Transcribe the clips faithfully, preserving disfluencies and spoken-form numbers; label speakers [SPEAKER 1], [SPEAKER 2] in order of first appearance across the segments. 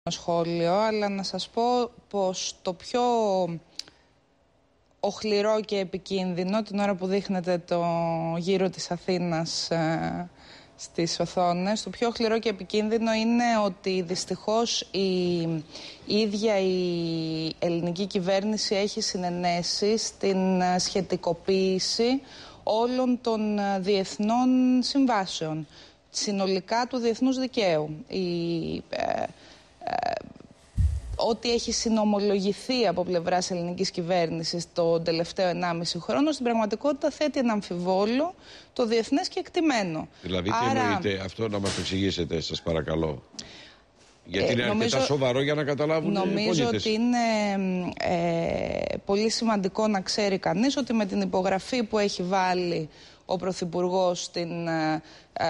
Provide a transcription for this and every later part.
[SPEAKER 1] σχόλιο, αλλά να σας πω πως το πιο οχληρό και επικίνδυνο, την ώρα που δείχνετε το γύρο της Αθήνας ε, στις οθόνες, το πιο οχληρό και επικίνδυνο είναι ότι δυστυχώς η, η ίδια η ελληνική κυβέρνηση έχει συνενέσει στην σχετικοποίηση όλων των διεθνών συμβάσεων, συνολικά του διεθνούς δικαίου. Η, ε, ε, ό,τι έχει συνομολογηθεί από πλευράς ελληνικής κυβέρνησης τον τελευταίο ενάμιση χρόνο, στην πραγματικότητα θέτει ένα αμφιβόλο το διεθνές κεκτημένο.
[SPEAKER 2] Δηλαδή, τι
[SPEAKER 1] Άρα,
[SPEAKER 2] εννοείτε αυτό, να μας το εξηγήσετε, σας παρακαλώ. Γιατί
[SPEAKER 1] ε,
[SPEAKER 2] είναι αρκετά
[SPEAKER 1] νομίζω,
[SPEAKER 2] σοβαρό για να καταλάβουν οι πολίτες.
[SPEAKER 1] Νομίζω ότι είναι ε, πολύ σημαντικό να ξέρει κανείς ότι με την υπογραφή που έχει βάλει ο Πρωθυπουργός στην ε, ε,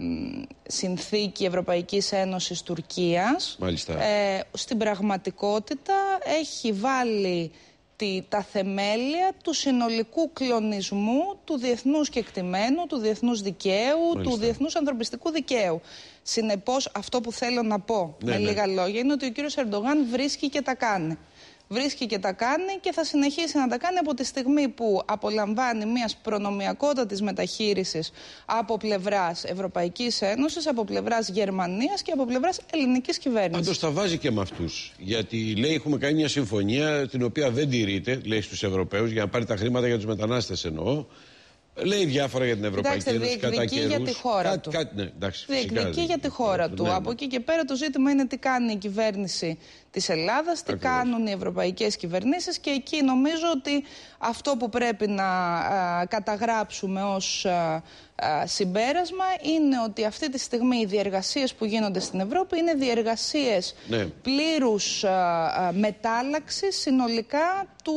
[SPEAKER 1] Συνθήκη Ευρωπαϊκής Ένωσης Τουρκίας, ε, στην πραγματικότητα έχει βάλει τη, τα θεμέλια του συνολικού κλονισμού του διεθνούς κεκτημένου, του διεθνούς δικαίου, Μάλιστα. του διεθνούς ανθρωπιστικού δικαίου. Συνεπώς, αυτό που θέλω να πω ναι, με ναι. λίγα λόγια είναι ότι ο κύριος Ερντογάν βρίσκει και τα κάνει. Βρίσκει και τα κάνει και θα συνεχίσει να τα κάνει από τη στιγμή που απολαμβάνει μιας προνομιακότατης μεταχείρισης από πλευράς Ευρωπαϊκής Ένωσης, από πλευράς Γερμανίας και από πλευράς ελληνικής κυβέρνησης.
[SPEAKER 2] Πάντως τα βάζει και με αυτούς. Γιατί λέει έχουμε κάνει μια συμφωνία την οποία δεν τηρείται, λέει στους Ευρωπαίους, για να πάρει τα χρήματα για τους μετανάστες εννοώ. Λέει διάφορα για την Ευρωπαϊκή Ένωση κατά καιρούς.
[SPEAKER 1] για τη χώρα
[SPEAKER 2] Κά,
[SPEAKER 1] του.
[SPEAKER 2] Κά, ναι, εντάξει,
[SPEAKER 1] διεκδικεί
[SPEAKER 2] φυσικά,
[SPEAKER 1] για τη χώρα
[SPEAKER 2] ναι,
[SPEAKER 1] του.
[SPEAKER 2] ναι, ναι.
[SPEAKER 1] Από εκεί και πέρα το ζήτημα είναι τι κάνει η κυβέρνηση της Ελλάδας, τι
[SPEAKER 2] Ακριβώς.
[SPEAKER 1] κάνουν οι ευρωπαϊκές κυβερνήσεις, και εκεί νομίζω ότι αυτό που πρέπει να α, καταγράψουμε ως α, α, συμπέρασμα είναι ότι αυτή τη στιγμή οι διεργασίες που γίνονται στην Ευρώπη είναι διεργασίες ναι. πλήρους α, α, μετάλλαξης συνολικά του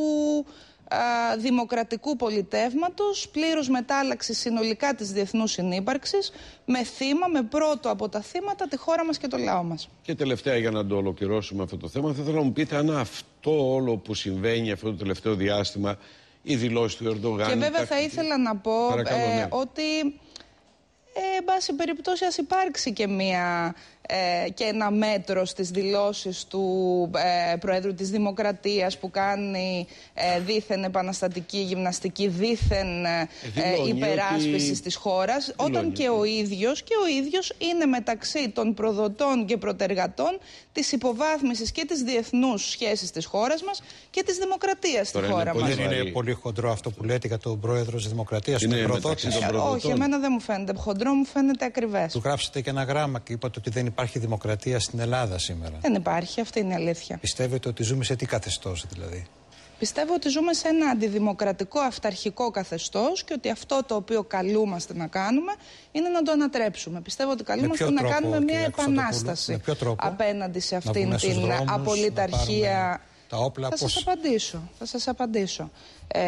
[SPEAKER 1] Α, δημοκρατικού πολιτεύματος, πλήρους μετάλλαξης συνολικά της διεθνούς συνύπαρξης, με θύμα, με πρώτο από τα θύματα τη χώρα μας και το λαό μας.
[SPEAKER 2] Και τελευταία, για να το ολοκληρώσουμε αυτό το θέμα, θα ήθελα να μου πείτε αν αυτό όλο που συμβαίνει αυτό το τελευταίο διάστημα, οι δηλώσεις του Ερντογάν.
[SPEAKER 1] Και βέβαια
[SPEAKER 2] τα...
[SPEAKER 1] θα ήθελα να πω
[SPEAKER 2] Παρακαλώ, ναι.
[SPEAKER 1] ε, ότι ε, εν πάση περιπτώσει ας υπάρξει και μία Ε, και ένα μέτρο στις δηλώσεις του ε, Προέδρου της Δημοκρατίας που κάνει ε, δήθεν επαναστατική γυμναστική, δήθεν ε, ε, υπεράσπιση ότι... της χώρας, δηλώνει. Όταν και ο ίδιος και ο ίδιος είναι μεταξύ των προδοτών και προτεργατών της υποβάθμισης και της διεθνούς σχέσης της χώρας μας και της δημοκρατίας στη χώρα μας.
[SPEAKER 3] Δεν είναι πολύ χοντρό αυτό που λέτε για τον Πρόεδρο της Δημοκρατίας,
[SPEAKER 2] τον
[SPEAKER 3] προδότη?
[SPEAKER 1] Όχι, εμένα δεν μου φαίνεται χοντρό, μου φαίνεται ακριβές.
[SPEAKER 3] Του γράψετε και ένα γράμμα και είπατε ότι δεν υπάρχει δημοκρατία στην Ελλάδα σήμερα.
[SPEAKER 1] Δεν υπάρχει, αυτή είναι η αλήθεια.
[SPEAKER 3] Πιστεύετε ότι ζούμε σε τι καθεστώς δηλαδή?
[SPEAKER 1] Πιστεύω ότι ζούμε σε ένα αντιδημοκρατικό αυταρχικό καθεστώς και ότι αυτό το οποίο καλούμαστε να κάνουμε είναι να το ανατρέψουμε. Πιστεύω ότι καλούμαστε να τρόπο, κάνουμε μια επανάσταση απέναντι σε αυτήν την δρόμους, απολυταρχία.
[SPEAKER 3] Τα όπλα,
[SPEAKER 1] θα
[SPEAKER 3] πώς...
[SPEAKER 1] σας απαντήσω. Θα σας απαντήσω. Ε,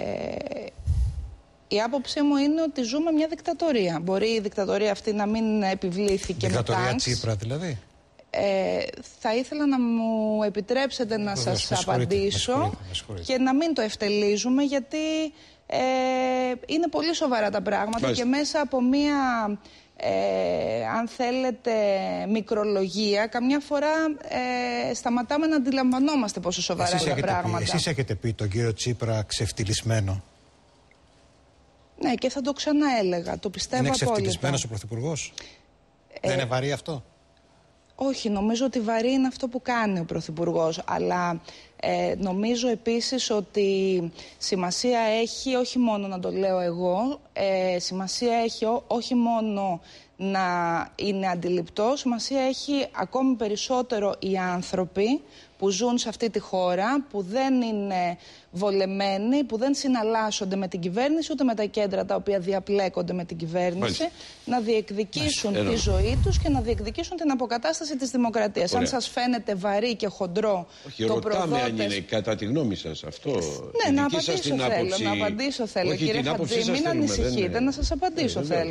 [SPEAKER 1] η άποψή μου είναι ότι ζούμε μια δικτατορία. Μπορεί η δικτατορία αυτή να μην επιβλήθηκε με τάγκς. Δικτατορία
[SPEAKER 3] Τσίπρα δηλαδή.
[SPEAKER 1] Ε, θα ήθελα να μου επιτρέψετε να Βέβαια, σας απαντήσω με με και να μην το ευτελίζουμε, γιατί ε, είναι πολύ σοβαρά τα πράγματα. Μάλιστα. Και μέσα από μία ε, αν θέλετε μικρολογία καμιά φορά ε, σταματάμε να αντιλαμβανόμαστε πόσο σοβαρά είναι τα πράγματα.
[SPEAKER 3] Πει, εσείς έχετε πει τον κύριο Τσίπρα ξεφτυλισμένο?
[SPEAKER 1] Ναι, και θα το ξαναέλεγα. Το πιστεύω
[SPEAKER 3] είναι
[SPEAKER 1] απόλυτα.
[SPEAKER 3] Είναι ξεφτυλισμένος ο Πρωθυπουργός? Ε, Δεν είναι βαρύ αυτό?
[SPEAKER 1] Όχι, νομίζω ότι βαρύ είναι αυτό που κάνει ο Πρωθυπουργός, αλλά ε, νομίζω επίσης ότι σημασία έχει όχι μόνο να το λέω εγώ, ε, σημασία έχει ό, όχι μόνο να είναι αντιληπτό, σημασία έχει ακόμη περισσότερο οι άνθρωποι που ζουν σε αυτή τη χώρα, που δεν είναι βολεμένοι, που δεν συναλλάσσονται με την κυβέρνηση ούτε με τα κέντρα τα οποία διαπλέκονται με την κυβέρνηση, Μάλιστα. να διεκδικήσουν Μάλιστα. τη ζωή τους και να διεκδικήσουν την αποκατάσταση της δημοκρατίας. Ωραία. Αν σας φαίνεται βαρύ και χοντρό
[SPEAKER 2] Όχι,
[SPEAKER 1] το
[SPEAKER 2] ρωτάμε
[SPEAKER 1] προδότες...
[SPEAKER 2] αν είναι κατά τη γνώμη σας αυτό.
[SPEAKER 1] Ναι, να απαντήσω θέλω, άποψη... να απαντήσω θέλω.
[SPEAKER 2] Όχι,
[SPEAKER 1] Κύριε Χατζή, μην ανησυχείτε, δεν... να σας απαντήσω ε, θέλω.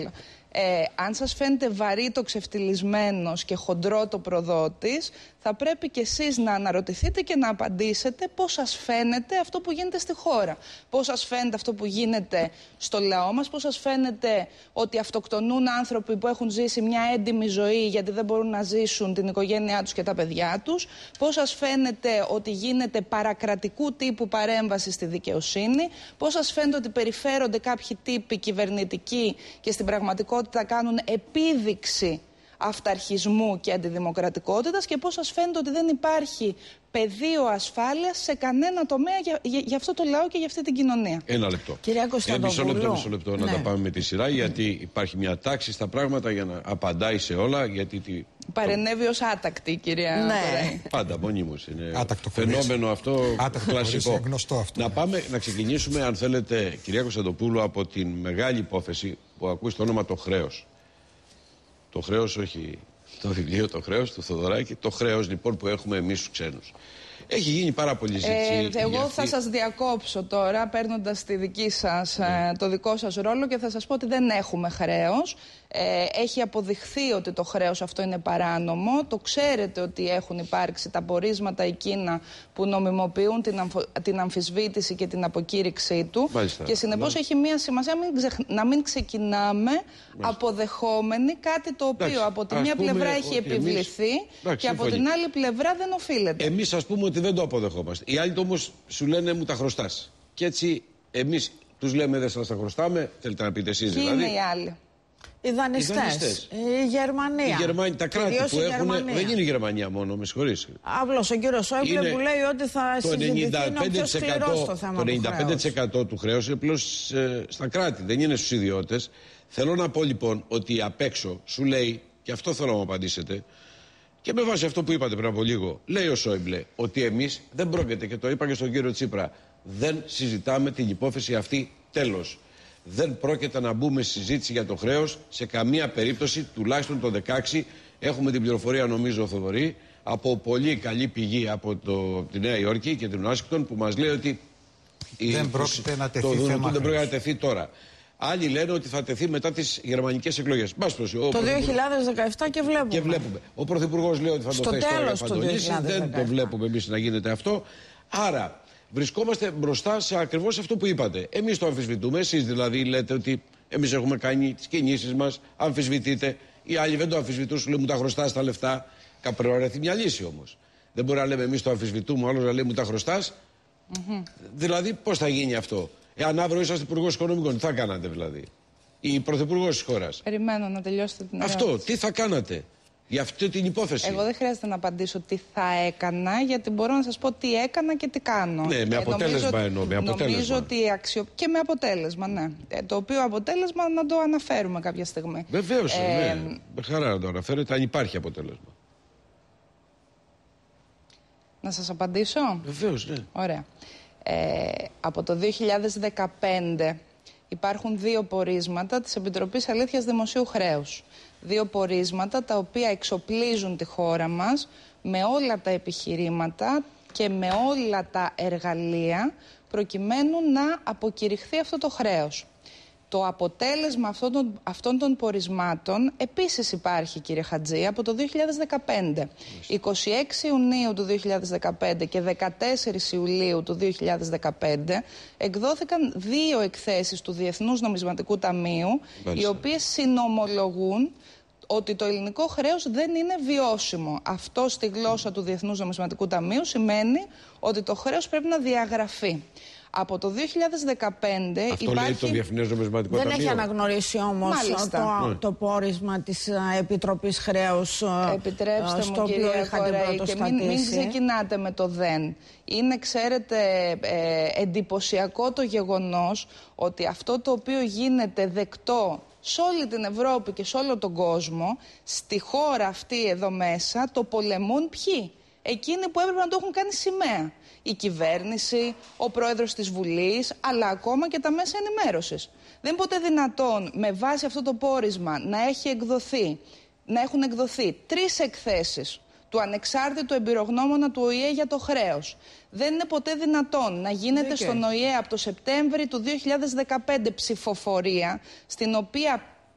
[SPEAKER 1] Ε, αν σας φαίνεται βαρύ το ξεφτιλισμένος και χοντρό το προδότης, θα πρέπει και εσείς να αναρωτηθείτε και να απαντήσετε πώς σας φαίνεται αυτό που γίνεται στη χώρα. Πώς σας φαίνεται αυτό που γίνεται στο λαό μας, πώς σας φαίνεται ότι αυτοκτονούν άνθρωποι που έχουν ζήσει μια έντιμη ζωή γιατί δεν μπορούν να ζήσουν την οικογένειά τους και τα παιδιά τους, πώς σας φαίνεται ότι γίνεται παρακρατικού τύπου παρέμβαση στη δικαιοσύνη, πώς σας φαίνεται ότι περιφέρονται κάποιοι τύποι κυβερνητικοί και στην πραγματικότητα κάνουν επίδειξη αυταρχισμού και αντιδημοκρατικότητας, και πώς σας φαίνεται ότι δεν υπάρχει πεδίο ασφάλειας σε κανένα τομέα για, για, για αυτό το λαό και για αυτή την κοινωνία.
[SPEAKER 2] Ένα λεπτό.
[SPEAKER 4] Κυρία Κωνσταντοπούλου.
[SPEAKER 2] Ε, μισό λεπτό, μισό λεπτό ναι. να τα πάμε με τη σειρά, γιατί υπάρχει μια τάξη στα πράγματα για να απαντάει σε όλα. Γιατί τη...
[SPEAKER 1] Παρενέβη ως άτακτη, κυρία.
[SPEAKER 4] Ναι.
[SPEAKER 2] Πάντα, μονίμως. Είναι
[SPEAKER 3] άτακτο
[SPEAKER 2] φαινόμενο αυτό,
[SPEAKER 3] άτακτο
[SPEAKER 2] κλασικό.
[SPEAKER 3] Γνωστό αυτό.
[SPEAKER 2] Να πάμε να ξεκινήσουμε, αν θέλετε, κυρία Κωνσταντοπούλου, από την μεγάλη υπόθεση που ακούει το όνομα το χρέος. Το χρέος, όχι το βιβλίο, το χρέος του Θοδωράκη, το χρέος λοιπόν που έχουμε εμείς τους ξένους. Έχει γίνει πάρα πολύ συζήτηση.
[SPEAKER 1] Ε, εγώ
[SPEAKER 2] αυτή...
[SPEAKER 1] θα σας διακόψω τώρα, παίρνοντας τη δική σας, ναι. το δικό σας ρόλο, και θα σας πω ότι δεν έχουμε χρέος. Ε, έχει αποδειχθεί ότι το χρέος αυτό είναι παράνομο. Το ξέρετε ότι έχουν υπάρξει τα πορίσματα εκείνα που νομιμοποιούν την, αμφο... την αμφισβήτηση και την αποκήρυξή του.
[SPEAKER 2] Μάλιστα.
[SPEAKER 1] Και συνεπώς ναι. έχει μία σημασία μην ξεχ... να μην ξεκινάμε Μάλιστα. αποδεχόμενοι κάτι το οποίο Εντάξει, από τη μία πλευρά έχει επιβληθεί εμείς... Εντάξει, και από την άλλη πλευρά δεν οφείλεται.
[SPEAKER 2] Εμείς ας πούμε ότι δεν το αποδεχόμαστε. Οι άλλοι όμως σου λένε μου τα χρωστάς. Και έτσι εμείς τους λέμε δεν σας τα χρωστάμε. Θέλετε να πείτε εσείς δηλαδή.
[SPEAKER 1] Ποιοι είναι οι άλλοι?
[SPEAKER 4] Οι δανειστές, η Γερμανία.
[SPEAKER 2] Η Γερμανία, τα κράτη που έχουν. Δεν είναι η Γερμανία μόνο, με συγχωρείς.
[SPEAKER 4] Απλώς ο κύριος Σόιμπλε που λέει ότι θα συζητηθεί είναι ο πιο σκληρός στο θέμα.
[SPEAKER 2] Το ενενήντα πέντε τοις εκατό του χρέους είναι πλέον ε, στα κράτη, δεν είναι στους ιδιώτες. Θέλω να πω λοιπόν ότι απ' έξω σου λέει, και αυτό θέλω να μου απαντήσετε, και με βάση αυτό που είπατε πριν από λίγο, λέει ο Σόιμπλε ότι εμείς δεν πρόκειται, και το είπα και στον κύριο Τσίπρα, δεν συζητάμε την υπόθεση αυτή, τέλος. Δεν πρόκειται να μπούμε στη συζήτηση για το χρέος σε καμία περίπτωση, τουλάχιστον το δεκαέξι. Έχουμε την πληροφορία, νομίζω, Θοδωρή, από πολύ καλή πηγή από το, τη Νέα Υόρκη και την Ουάσιγκτον, που μας λέει ότι
[SPEAKER 3] δεν
[SPEAKER 2] η,
[SPEAKER 3] πρόκειται να τεθεί
[SPEAKER 2] το
[SPEAKER 3] θέμα
[SPEAKER 2] δεν πρόκειται να τεθεί τώρα. Άλλοι λένε ότι θα τεθεί μετά τις γερμανικές εκλογές.
[SPEAKER 4] Το δύο χιλιάδες δεκαεπτά και βλέπουμε.
[SPEAKER 2] Και βλέπουμε. Ο Πρωθυπουργός λέει ότι θα
[SPEAKER 4] Στο
[SPEAKER 2] το θέσει τώρα, θα το λύσει. Δεν το βλέπουμε εμείς να γίνεται αυτό. Άρα βρισκόμαστε μπροστά σε ακριβώς αυτό που είπατε. Εμείς το αμφισβητούμε. Εσείς δηλαδή λέτε ότι εμείς έχουμε κάνει τις κινήσεις μας, αμφισβητείτε. Οι άλλοι δεν το αμφισβητούν, σου λέει μου τα χρωστάς τα λεφτά. Πρέπει να βρεθεί μια λύση όμως. Δεν μπορεί να λέμε εμείς το αμφισβητούμε, ο άλλος να λέει μου τα χρωστάς. Mm-hmm. Δηλαδή πώς θα γίνει αυτό? Εάν αύριο είσαστε υπουργός Οικονομικών, τι θα κάνατε δηλαδή? Ή πρωθυπουργός της χώρας.
[SPEAKER 1] Περιμένω να τελειώσετε την ερώτηση.
[SPEAKER 2] Αυτό, τι θα κάνατε για αυτή την υπόθεση?
[SPEAKER 1] Εγώ δεν χρειάζεται να απαντήσω τι θα έκανα, γιατί μπορώ να σας πω τι έκανα και τι κάνω.
[SPEAKER 2] Ναι, με αποτέλεσμα
[SPEAKER 1] νομίζω,
[SPEAKER 2] εννοώ. Με αποτέλεσμα.
[SPEAKER 1] Νομίζω ότι αξιο... Και με αποτέλεσμα, ναι. Ε, το οποίο αποτέλεσμα να το αναφέρουμε κάποια στιγμή.
[SPEAKER 2] Βεβαίως, ε, ναι. Με χαρά να το αναφέρετε, αν υπάρχει αποτέλεσμα.
[SPEAKER 1] Να σας απαντήσω?
[SPEAKER 2] Βεβαίως, ναι.
[SPEAKER 1] Ωραία. Ε, από το δύο χιλιάδες δεκαπέντε υπάρχουν δύο πορίσματα της Επιτροπής Αλήθειας Δημοσίου Χρέους. Δύο πορίσματα τα οποία εξοπλίζουν τη χώρα μας με όλα τα επιχειρήματα και με όλα τα εργαλεία προκειμένου να αποκηρυχθεί αυτό το χρέος. Το αποτέλεσμα αυτών των, αυτών των πορισμάτων επίσης υπάρχει, κύριε Χατζή, από το δύο χιλιάδες δεκαπέντε. είκοσι έξι Ιουνίου του δύο χιλιάδες δεκαπέντε και δεκατέσσερις Ιουλίου του δύο χιλιάδες δεκαπέντε εκδόθηκαν δύο εκθέσεις του Διεθνούς Νομισματικού Ταμείου, Μάλιστα. οι οποίες συνομολογούν ότι το ελληνικό χρέος δεν είναι βιώσιμο. Αυτό στη γλώσσα του Διεθνούς Νομισματικού Ταμείου σημαίνει ότι το χρέος πρέπει να διαγραφεί. Από το δύο χιλιάδες δεκαπέντε
[SPEAKER 2] Αυτό
[SPEAKER 1] υπάρχει...
[SPEAKER 2] λέει το Διεθνές Νομισματικό
[SPEAKER 4] Δεν
[SPEAKER 2] Ταμείο.
[SPEAKER 4] έχει αναγνωρίσει όμως το,
[SPEAKER 2] ναι.
[SPEAKER 4] το πόρισμα της Επιτροπής Χρέους.
[SPEAKER 1] Επιτρέψτε
[SPEAKER 4] στο
[SPEAKER 1] μου, κυρία Κορέη, και μην, μην ξεκινάτε με το δεν. Είναι, ξέρετε, ε, εντυπωσιακό το γεγονός ότι αυτό το οποίο γίνεται δεκτό σε όλη την Ευρώπη και σε όλο τον κόσμο, στη χώρα αυτή εδώ μέσα το πολεμούν ποιοι? Εκείνοι που έπρεπε να το έχουν κάνει σημαία. Η κυβέρνηση, ο πρόεδρος της Βουλής, αλλά ακόμα και τα μέσα ενημέρωσης. Δεν είναι ποτέ δυνατόν με βάση αυτό το πόρισμα να, έχει εκδοθεί, να έχουν εκδοθεί τρεις εκθέσεις του ανεξάρτητου εμπειρογνώμονα του Ο Η Ε για το χρέος. Δεν είναι ποτέ δυνατόν να γίνεται okay. στον Ο Η Ε από το Σεπτέμβρη του δύο χιλιάδες δεκαπέντε ψηφοφορία, στην οποία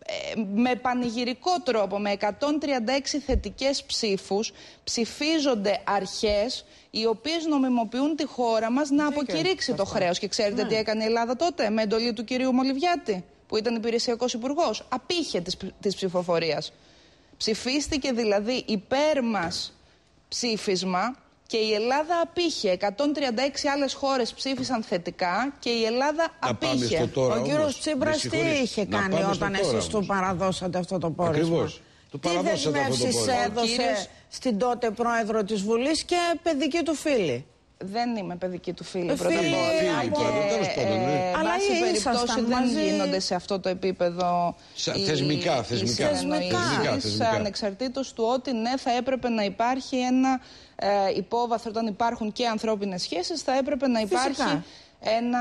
[SPEAKER 1] με πανηγυρικό τρόπο, με εκατόν τριάντα έξι θετικές ψήφους, ψηφίζονται αρχές οι οποίες νομιμοποιούν τη χώρα μας να αποκηρύξει το χρέος. Και ξέρετε ναι. τι έκανε η Ελλάδα τότε με εντολή του κυρίου Μολυβιάτη, που ήταν υπηρεσιακός υπουργός? Απήχε της, της ψηφοφορίας. Ψηφίστηκε δηλαδή υπέρ μας ψήφισμα και η Ελλάδα απήχε. εκατόν τριάντα έξι άλλες χώρες ψήφισαν θετικά και η Ελλάδα απήχε.
[SPEAKER 4] Ο κύριος Τσίπρας τι είχε κάνει όταν εσείς του παραδώσατε αυτό το πόρισμα?
[SPEAKER 2] Ακριβώς.
[SPEAKER 4] Τι δεσμεύσεις έδωσε κύριος... στην τότε πρόεδρο της Βουλής και παιδική του φίλη?
[SPEAKER 1] Δεν είμαι παιδική του φίλη.
[SPEAKER 4] Φίλη,
[SPEAKER 1] πρώτα απ' όλα.
[SPEAKER 4] Αλλά
[SPEAKER 1] βάση περιπτώσει δεν μαζί... γίνονται σε αυτό το επίπεδο.
[SPEAKER 2] Σα, οι, θεσμικά, θεσμικά.
[SPEAKER 1] θεσμικά. Ανεξαρτήτως του ότι ναι, θα έπρεπε να υπάρχει ένα ε, υπόβαθρο, όταν υπάρχουν και ανθρώπινες σχέσεις, θα έπρεπε να υπάρχει. Φυσικά. Ένα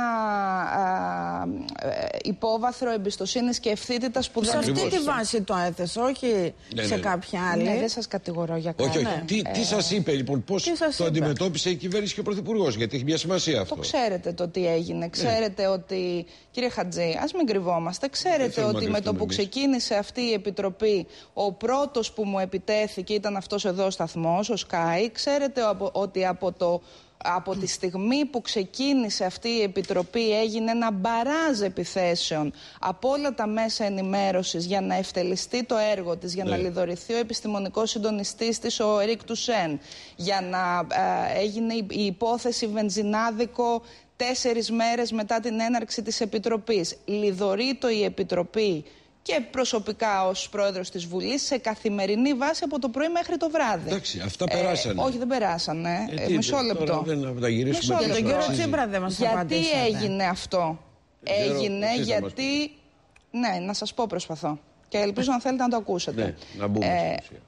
[SPEAKER 1] α, υπόβαθρο εμπιστοσύνης και ευθύτητας που δεν
[SPEAKER 4] υπάρχει. Σε αυτή τη βάση το έθεσε, όχι ναι, σε ναι. κάποια άλλη.
[SPEAKER 1] Ναι, δεν σας κατηγορώ για κάτι.
[SPEAKER 2] Όχι, όχι.
[SPEAKER 1] Ναι.
[SPEAKER 2] Τι, ε, τι σας είπε λοιπόν, πώς το είπε? Αντιμετώπισε η κυβέρνηση και ο Πρωθυπουργός, γιατί έχει μια σημασία αυτό.
[SPEAKER 1] Το ξέρετε το τι έγινε. Ξέρετε ναι. ότι, κύριε Χατζή, ας μην κρυβόμαστε, ξέρετε ότι με το που εμείς. ξεκίνησε αυτή η επιτροπή, ο πρώτος που μου επιτέθηκε ήταν αυτός εδώ ο σταθμός, ο Sky. Ξέρετε ότι από το... Από τη στιγμή που ξεκίνησε αυτή η επιτροπή έγινε ένα μπαράζ επιθέσεων από όλα τα μέσα ενημέρωσης για να ευτελιστεί το έργο της, για ναι. να λιδωρηθεί ο επιστημονικός συντονιστής της, ο Ερίκ Τουσέν, για να ε, έγινε η, η υπόθεση βενζινάδικο τέσσερις μέρες μετά την έναρξη της επιτροπής. Λιδωρείτο η επιτροπή και προσωπικά ως πρόεδρος της Βουλής σε καθημερινή βάση από το πρωί μέχρι το βράδυ.
[SPEAKER 2] Εντάξει, αυτά περάσανε.
[SPEAKER 1] Ε, όχι, δεν περάσανε. Ε, τι,
[SPEAKER 2] Μισό
[SPEAKER 1] λεπτό.
[SPEAKER 2] Δεν τα γυρίσουμε.
[SPEAKER 4] Μισό λεπτό. Κύριο Τσίπρα δεν μας
[SPEAKER 1] γιατί
[SPEAKER 4] απαντήσατε.
[SPEAKER 1] έγινε αυτό? Ζero, έγινε γιατί... Ναι, να σας πω προσπαθώ. Και ελπίζω αν θέλετε να το ακούσετε.
[SPEAKER 2] Ναι, να μπούμε ε, στην ουσία.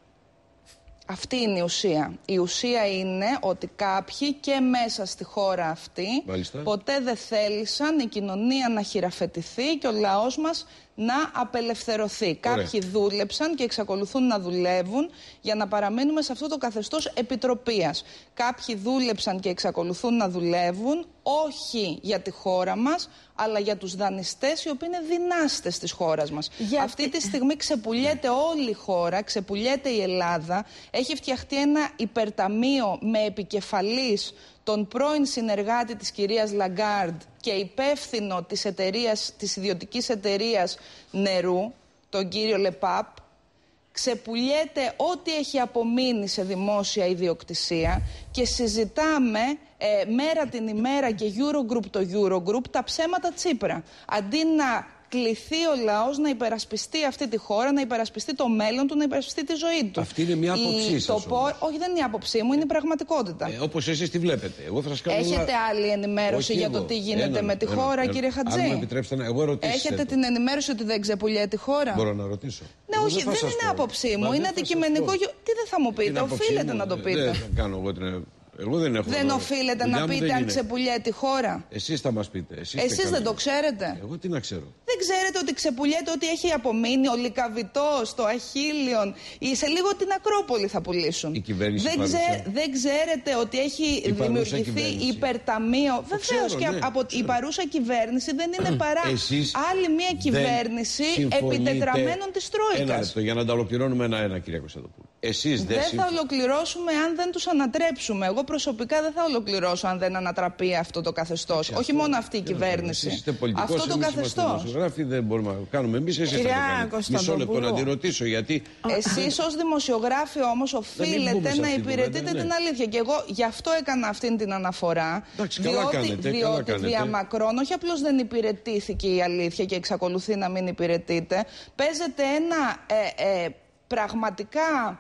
[SPEAKER 1] Αυτή είναι η ουσία. Η ουσία είναι ότι κάποιοι και μέσα στη χώρα αυτή
[SPEAKER 2] Μάλιστα.
[SPEAKER 1] ποτέ δεν θέλησαν η κοινωνία να χειραφετηθεί και ο λαός μας να απελευθερωθεί. Ωραία. Κάποιοι δούλεψαν και εξακολουθούν να δουλεύουν για να παραμείνουμε σε αυτό το καθεστώς επιτροπίας. Κάποιοι δούλεψαν και εξακολουθούν να δουλεύουν όχι για τη χώρα μας, αλλά για τους δανειστές οι οποίοι είναι δυνάστες της χώρας μας. Για... Αυτή τη στιγμή ξεπουλιέται όλη η χώρα, ξεπουλιέται η Ελλάδα. Έχει φτιαχτεί ένα υπερταμείο με επικεφαλής τον πρώην συνεργάτη της κυρίας Λαγκάρντ και υπεύθυνο της, εταιρείας, της ιδιωτικής εταιρείας νερού, τον κύριο Λεπάπ. Ξεπουλιέται ό,τι έχει απομείνει σε δημόσια ιδιοκτησία και συζητάμε ε, μέρα την ημέρα και Eurogroup το Eurogroup τα ψέματα Τσίπρα. Αντί να κληθεί ο λαός να υπερασπιστεί αυτή τη χώρα, να υπερασπιστεί το μέλλον του, να υπερασπιστεί τη ζωή του.
[SPEAKER 2] Αυτή είναι μια άποψή σας.
[SPEAKER 1] Πο... Όχι, δεν είναι η άποψή μου, είναι η πραγματικότητα.
[SPEAKER 2] Ε, όπως εσείς τη βλέπετε. Εγώ θα σας κάνω
[SPEAKER 1] Έχετε
[SPEAKER 2] ένα...
[SPEAKER 1] άλλη ενημέρωση
[SPEAKER 2] Όχι
[SPEAKER 1] για
[SPEAKER 2] εγώ.
[SPEAKER 1] το τι γίνεται
[SPEAKER 2] ένα,
[SPEAKER 1] με τη
[SPEAKER 2] ένα,
[SPEAKER 1] χώρα,
[SPEAKER 2] ένα,
[SPEAKER 1] κύριε Χατζή?
[SPEAKER 2] Αν μου επιτρέψετε να εγώ ρωτήσω.
[SPEAKER 1] Έχετε την ενημέρωση ότι δεν ξεπουλιέται τη χώρα?
[SPEAKER 2] Μπορώ να ρωτήσω.
[SPEAKER 1] Ναι, όχι, δεν, δεν είναι άποψή μου, είναι αντικειμενικό. Τι δεν θα μου πείτε, οφείλετε να το πείτε.
[SPEAKER 2] Δεν θα κάνω εγώ την... Εγώ δεν έχω.
[SPEAKER 1] Δεν οφείλετε να πείτε αν ξεπουλιέται τη χώρα.
[SPEAKER 2] Εσείς θα μας πείτε. Εσείς,
[SPEAKER 1] Εσείς δεν το ξέρετε.
[SPEAKER 2] Εγώ τι να ξέρω.
[SPEAKER 1] Δεν ξέρετε ότι ξεπουλιέται ό,τι έχει απομείνει, ο Λυκαβητός, το Αχίλιον, ή σε λίγο την Ακρόπολη θα πουλήσουν.
[SPEAKER 2] Η κυβέρνηση
[SPEAKER 1] δεν, ξέ, δεν ξέρετε ότι έχει η δημιουργηθεί υπερταμείο. Βεβαίως και ναι, από, η παρούσα κυβέρνηση δεν είναι παρά άλλη μια κυβέρνηση επιτετραμένων της Τρόικας.
[SPEAKER 2] Ένα λεπτό για να τα ολοκληρώνουμε ένα-ένα, κυρία Κωνσταντοπούλου. Εσείς δεν,
[SPEAKER 1] δεν
[SPEAKER 2] συμφ...
[SPEAKER 1] θα ολοκληρώσουμε αν δεν τους ανατρέψουμε. Εγώ προσωπικά δεν θα ολοκληρώσω αν δεν ανατραπεί αυτό το καθεστώς. Όχι αυτό, μόνο αυτή η κυβέρνηση.
[SPEAKER 2] Εσείς είστε πολιτικός,
[SPEAKER 1] αυτό το καθεστώς.
[SPEAKER 2] Δημοσιογράφοι δεν μπορούμε να κάνουμε εμείς. Εσείς θα το κάνετε. Μισό λεπτό να τη ρωτήσω γιατί.
[SPEAKER 1] Εσείς ως δημοσιογράφοι όμως οφείλετε να υπηρετείτε ναι. την αλήθεια. Και εγώ γι' αυτό έκανα αυτή την αναφορά.
[SPEAKER 2] Εντάξει,
[SPEAKER 1] διότι
[SPEAKER 2] καλά κάνετε,
[SPEAKER 1] διότι
[SPEAKER 2] καλά
[SPEAKER 1] διαμακρών όχι απλώς δεν υπηρετήθηκε η αλήθεια και εξακολουθεί να μην υπηρετείται. Παίζεται ένα ε, ε, πραγματικά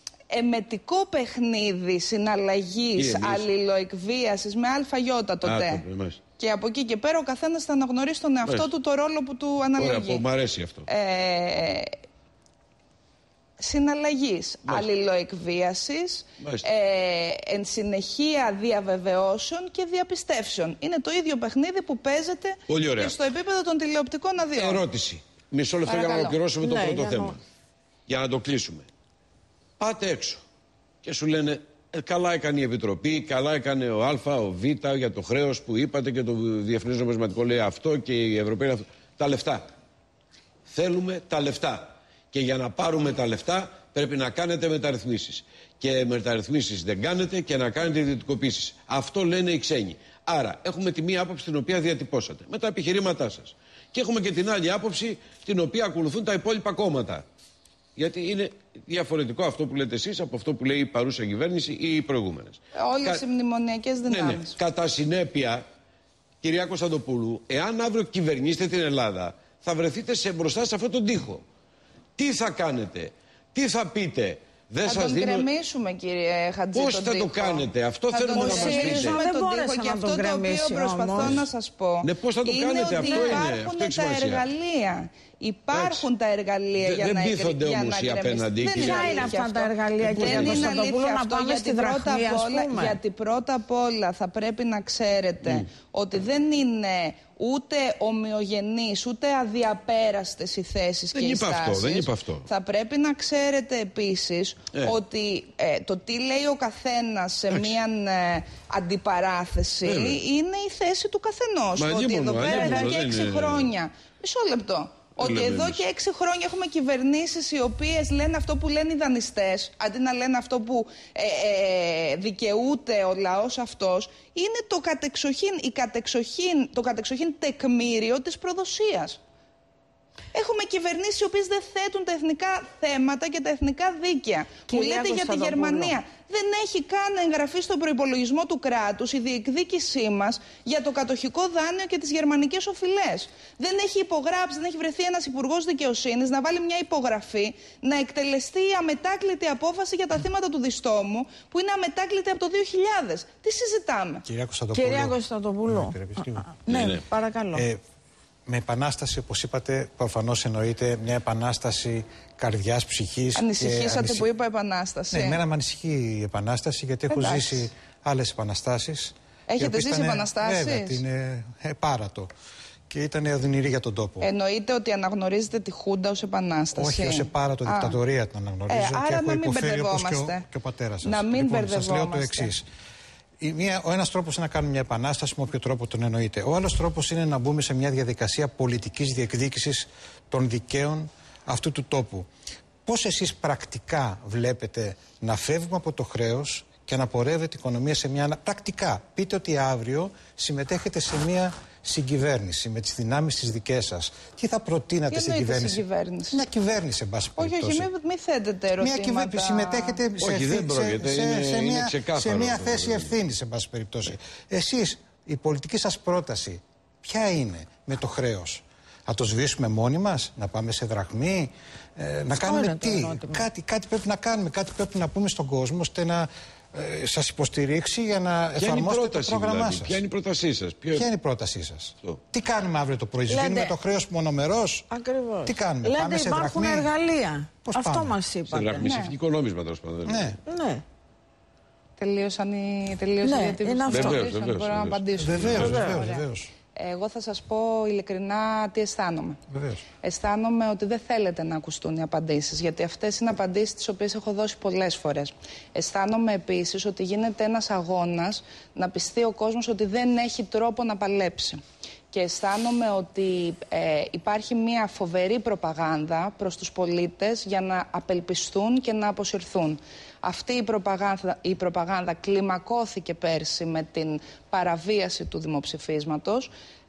[SPEAKER 1] εμετικό παιχνίδι συναλλαγής, αλληλοεκβίασης με αλφαγιώτα το τε. Και από εκεί και πέρα ο καθένας θα αναγνωρίσει τον εαυτό Μάλιστα. του το ρόλο που του αναλογεί.
[SPEAKER 2] Ωραία, μου αρέσει αυτό.
[SPEAKER 1] Ε, συναλλαγής, αλληλοεκβίασης, ε, εν συνεχεία διαβεβαιώσεων και διαπιστεύσεων. Είναι το ίδιο παιχνίδι που παίζεται και στο επίπεδο των τηλεοπτικών αδειών.
[SPEAKER 2] Ερώτηση. Μισό λεπτό για να ολοκληρώσουμε το ναι, πρώτο θέμα. Να... Για να το κλείσουμε. Πάτε έξω και σου λένε ε, καλά έκανε η Επιτροπή, καλά έκανε ο Α, ο Β για το χρέος που είπατε και το Διεθνές Νομισματικό λέει αυτό και η Ευρωπαϊκή αυτό. Τα λεφτά. Θέλουμε τα λεφτά. Και για να πάρουμε τα λεφτά πρέπει να κάνετε μεταρρυθμίσεις. Και μεταρρυθμίσεις δεν κάνετε και να κάνετε ιδιωτικοποίησεις. Αυτό λένε οι ξένοι. Άρα έχουμε τη μία άποψη την οποία διατυπώσατε με τα επιχειρήματά σας. Και έχουμε και την άλλη άποψη την οποία ακολουθούν τα υπόλοιπα κόμματα. Γιατί είναι διαφορετικό αυτό που λέτε εσείς από αυτό που λέει η παρούσα κυβέρνηση ή οι προηγούμενες.
[SPEAKER 1] Όλες
[SPEAKER 2] Κα...
[SPEAKER 1] οι μνημονιακές δυνάμεις. Ναι, ναι.
[SPEAKER 2] Κατά συνέπεια, κυρία Κωνσταντοπούλου, εάν αύριο κυβερνήσετε την Ελλάδα, θα βρεθείτε σε, μπροστά σε αυτόν τον τοίχο. Τι θα κάνετε, τι θα πείτε. Δεν
[SPEAKER 1] θα
[SPEAKER 2] σας
[SPEAKER 1] τον
[SPEAKER 2] δίνω...
[SPEAKER 1] γκρεμίσουμε, κύριε Χατζή.
[SPEAKER 2] Πώς θα το κάνετε, αυτό
[SPEAKER 1] θα
[SPEAKER 2] θέλουμε να μας πείτε.
[SPEAKER 1] Δεν μπόρεσα και αυτό το οποίο προσπαθώ όμως να σας πω.
[SPEAKER 2] Ναι, πώς θα το
[SPEAKER 1] είναι
[SPEAKER 2] κάνετε,
[SPEAKER 1] ότι
[SPEAKER 2] αυτό
[SPEAKER 1] υπάρχουν
[SPEAKER 2] είναι.
[SPEAKER 1] τα εργαλεία. Υπάρχουν τα εργαλεία για να γκρεμίσουν.
[SPEAKER 2] Δεν πείθονται όμως οι απέναντι.
[SPEAKER 4] Δεν είναι αυτά τα εργαλεία,
[SPEAKER 1] κυρία Κωνσταντοπούλου, να πάμε στη δραχμή, γιατί πρώτα απ' όλα θα πρέπει να ξέρετε ότι δεν είναι ούτε ομοιογενείς, ούτε αδιαπέραστες οι θέσεις και οι στάσεις.
[SPEAKER 2] Αυτό, δεν είπα αυτό.
[SPEAKER 1] Θα πρέπει να ξέρετε επίσης ε. ότι ε, το τι λέει ο καθένας σε μία ε, αντιπαράθεση ε, είναι η θέση του καθενός.
[SPEAKER 2] Μα
[SPEAKER 1] ότι
[SPEAKER 2] μόνο,
[SPEAKER 1] εδώ πέρα εδώ και έξι
[SPEAKER 2] είναι...
[SPEAKER 1] χρόνια. Μισό λεπτό. Ότι εδώ και έξι χρόνια έχουμε κυβερνήσεις οι οποίες λένε αυτό που λένε οι δανειστές, αντί να λένε αυτό που ε, ε, δικαιούται ο λαός αυτός, είναι το κατεξοχήν, η κατεξοχήν, το κατεξοχήν τεκμήριο της προδοσίας. Έχουμε κυβερνήσεις οι οποίες δεν θέτουν τα εθνικά θέματα και τα εθνικά δίκαια. Μου λέτε για τη Γερμανία. Δεν έχει καν εγγραφεί στον προϋπολογισμό του κράτους η διεκδίκησή μας για το κατοχικό δάνειο και τις γερμανικές οφειλές. Δεν έχει υπογράψει, δεν έχει βρεθεί ένας υπουργός δικαιοσύνης να βάλει μια υπογραφή, να εκτελεστεί η αμετάκλητη απόφαση για τα θύματα του Διστόμου, που είναι αμετάκλητη από το δύο χιλιάδες. Τι συζητάμε.
[SPEAKER 4] Κυρία Κωνσταντοπούλου. Ναι, ναι, παρακαλώ. Ε,
[SPEAKER 3] Με επανάσταση, όπως είπατε, προφανώς εννοείται μια επανάσταση καρδιάς, ψυχής.
[SPEAKER 1] Ανησυχήσατε
[SPEAKER 3] ανησυχ...
[SPEAKER 1] που είπα επανάσταση.
[SPEAKER 3] Ναι, εμένα με ανησυχεί η επανάσταση, γιατί έχω
[SPEAKER 1] Εντάξει.
[SPEAKER 3] ζήσει άλλες επαναστάσεις.
[SPEAKER 1] Έχετε ζήσει
[SPEAKER 3] ήταν,
[SPEAKER 1] επαναστάσεις?
[SPEAKER 3] Βέβαια, την ε, ε, πάρατο. Και ήταν οδυνηρή για τον τόπο.
[SPEAKER 1] Εννοείται ότι αναγνωρίζετε τη Χούντα ως επανάσταση?
[SPEAKER 3] Όχι, ως επάρατο δικτατορία την αναγνωρίζω.
[SPEAKER 1] Ε,
[SPEAKER 3] και
[SPEAKER 1] άρα
[SPEAKER 3] έχω
[SPEAKER 1] να μην
[SPEAKER 3] υποφέρει όπως και ο, και ο πατέρας σας.
[SPEAKER 1] Να μην
[SPEAKER 3] λοιπόν,
[SPEAKER 1] μπερδευόμαστε.
[SPEAKER 3] Σας λέω το εξής. Η μία, ο ένας τρόπος είναι να κάνουμε μια επανάσταση, με όποιο τρόπο τον εννοείται. Ο άλλος τρόπος είναι να μπούμε σε μια διαδικασία πολιτικής διεκδίκησης των δικαίων αυτού του τόπου. Πώς εσείς πρακτικά βλέπετε να φεύγουμε από το χρέος και να πορεύεται η οικονομία σε μια... Πρακτικά, πείτε ότι αύριο συμμετέχετε σε μια συγκυβέρνηση με τις δυνάμεις τις δικές σας. Τι θα προτείνατε στην κυβέρνηση?
[SPEAKER 1] Συγκυβέρνηση.
[SPEAKER 3] Μια κυβέρνηση, εν πάση περιπτώσει.
[SPEAKER 1] Όχι, όχι, μην μη θέτετε ερωτήματα.
[SPEAKER 3] Μια κυβέρνηση συμμετέχετε σε,
[SPEAKER 2] όχι, δεν πρόκειται,
[SPEAKER 3] σε,
[SPEAKER 2] είναι,
[SPEAKER 3] σε,
[SPEAKER 2] είναι
[SPEAKER 3] μια, σε μια θέση
[SPEAKER 2] δηλαδή.
[SPEAKER 3] ευθύνης, εν πάση περιπτώσει. Εσείς, η πολιτική σας πρόταση, ποια είναι με το χρέος? Να το σβήσουμε μόνοι μας, να πάμε σε δραχμή, ε, να κάνουμε τι? Κάτι, κάτι πρέπει να κάνουμε, κάτι πρέπει να πούμε στον κόσμο, ώστε να ε, σας υποστηρίξει για να ποια εφαρμόσετε το πρόγραμμά δηλαδή, σας.
[SPEAKER 2] Ποια είναι η πρότασή σας?
[SPEAKER 3] Ποια, ποια είναι η πρότασή σας? So. Τι κάνουμε αύριο το πρωί? Σβήνουμε το χρέος μονομερός?
[SPEAKER 4] Ακριβώς.
[SPEAKER 3] Τι κάνουμε?
[SPEAKER 4] Λέτε,
[SPEAKER 3] πάμε σε
[SPEAKER 4] υπάρχουν
[SPEAKER 3] δραχμή?
[SPEAKER 4] εργαλεία.
[SPEAKER 3] Πώς
[SPEAKER 4] Αυτό
[SPEAKER 3] πάμε?
[SPEAKER 4] μας είπατε.
[SPEAKER 2] Σε δραχμισευτικό ναι. νόμισμα, τέλος πάντων.
[SPEAKER 3] Ναι.
[SPEAKER 4] ναι.
[SPEAKER 1] Τελείωσαν οι τελείωσαν
[SPEAKER 4] ναι,
[SPEAKER 1] οι
[SPEAKER 4] είναι αυτό.
[SPEAKER 2] Βεβαίως, βεβαίως,
[SPEAKER 1] μπορώ να απαντήσω.
[SPEAKER 3] Βεβαίως, βεβαίως, βεβαίως.
[SPEAKER 1] Εγώ θα σας πω ειλικρινά τι αισθάνομαι.
[SPEAKER 3] Βεβαίως.
[SPEAKER 1] Αισθάνομαι ότι δεν θέλετε να ακουστούν οι απαντήσεις, γιατί αυτές είναι απαντήσεις τις οποίες έχω δώσει πολλές φορές. Αισθάνομαι επίσης ότι γίνεται ένας αγώνας να πιστεί ο κόσμος ότι δεν έχει τρόπο να παλέψει. Και αισθάνομαι ότι ε, υπάρχει μια φοβερή προπαγάνδα προς τους πολίτες για να απελπιστούν και να αποσυρθούν. Αυτή η προπαγάνδα, η προπαγάνδα κλιμακώθηκε πέρσι με την παραβίαση του δημοψηφίσματος.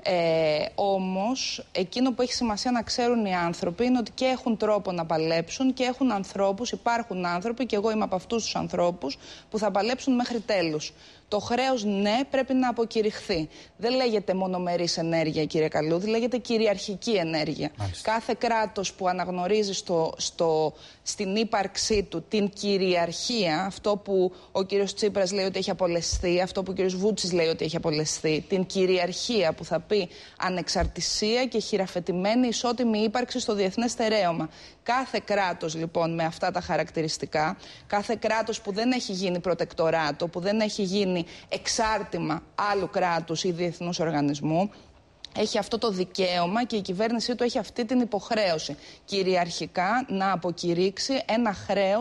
[SPEAKER 1] Ε, όμως, εκείνο που έχει σημασία να ξέρουν οι άνθρωποι είναι ότι και έχουν τρόπο να παλέψουν και έχουν ανθρώπους, υπάρχουν άνθρωποι, και εγώ είμαι από αυτούς τους ανθρώπους, που θα παλέψουν μέχρι τέλους. Το χρέος, ναι, πρέπει να αποκηρυχθεί. Δεν λέγεται μονομερής ενέργεια, κύριε Καλούδη, λέγεται κυριαρχική ενέργεια. Μάλιστα. Κάθε κράτος που αναγνωρίζει στο, στο, στην ύπαρξή του την κυριαρχία, αυτό που ο κύριος Τσίπρας λέει ότι έχει απολεσθεί, αυτό που ο κύριος Βούτσης λέει ότι έχει απολεσθεί, την κυριαρχία που θα πει ανεξαρτησία και χειραφετημένη ισότιμη ύπαρξη στο διεθνές στερέωμα. Κάθε κράτος λοιπόν με αυτά τα χαρακτηριστικά, κάθε κράτος που δεν έχει γίνει προτεκτοράτο, που δεν έχει γίνει εξάρτημα άλλου κράτους ή διεθνούς οργανισμού, έχει αυτό το δικαίωμα και η κυβέρνησή του έχει αυτή την υποχρέωση κυριαρχικά να αποκηρύξει ένα χρέος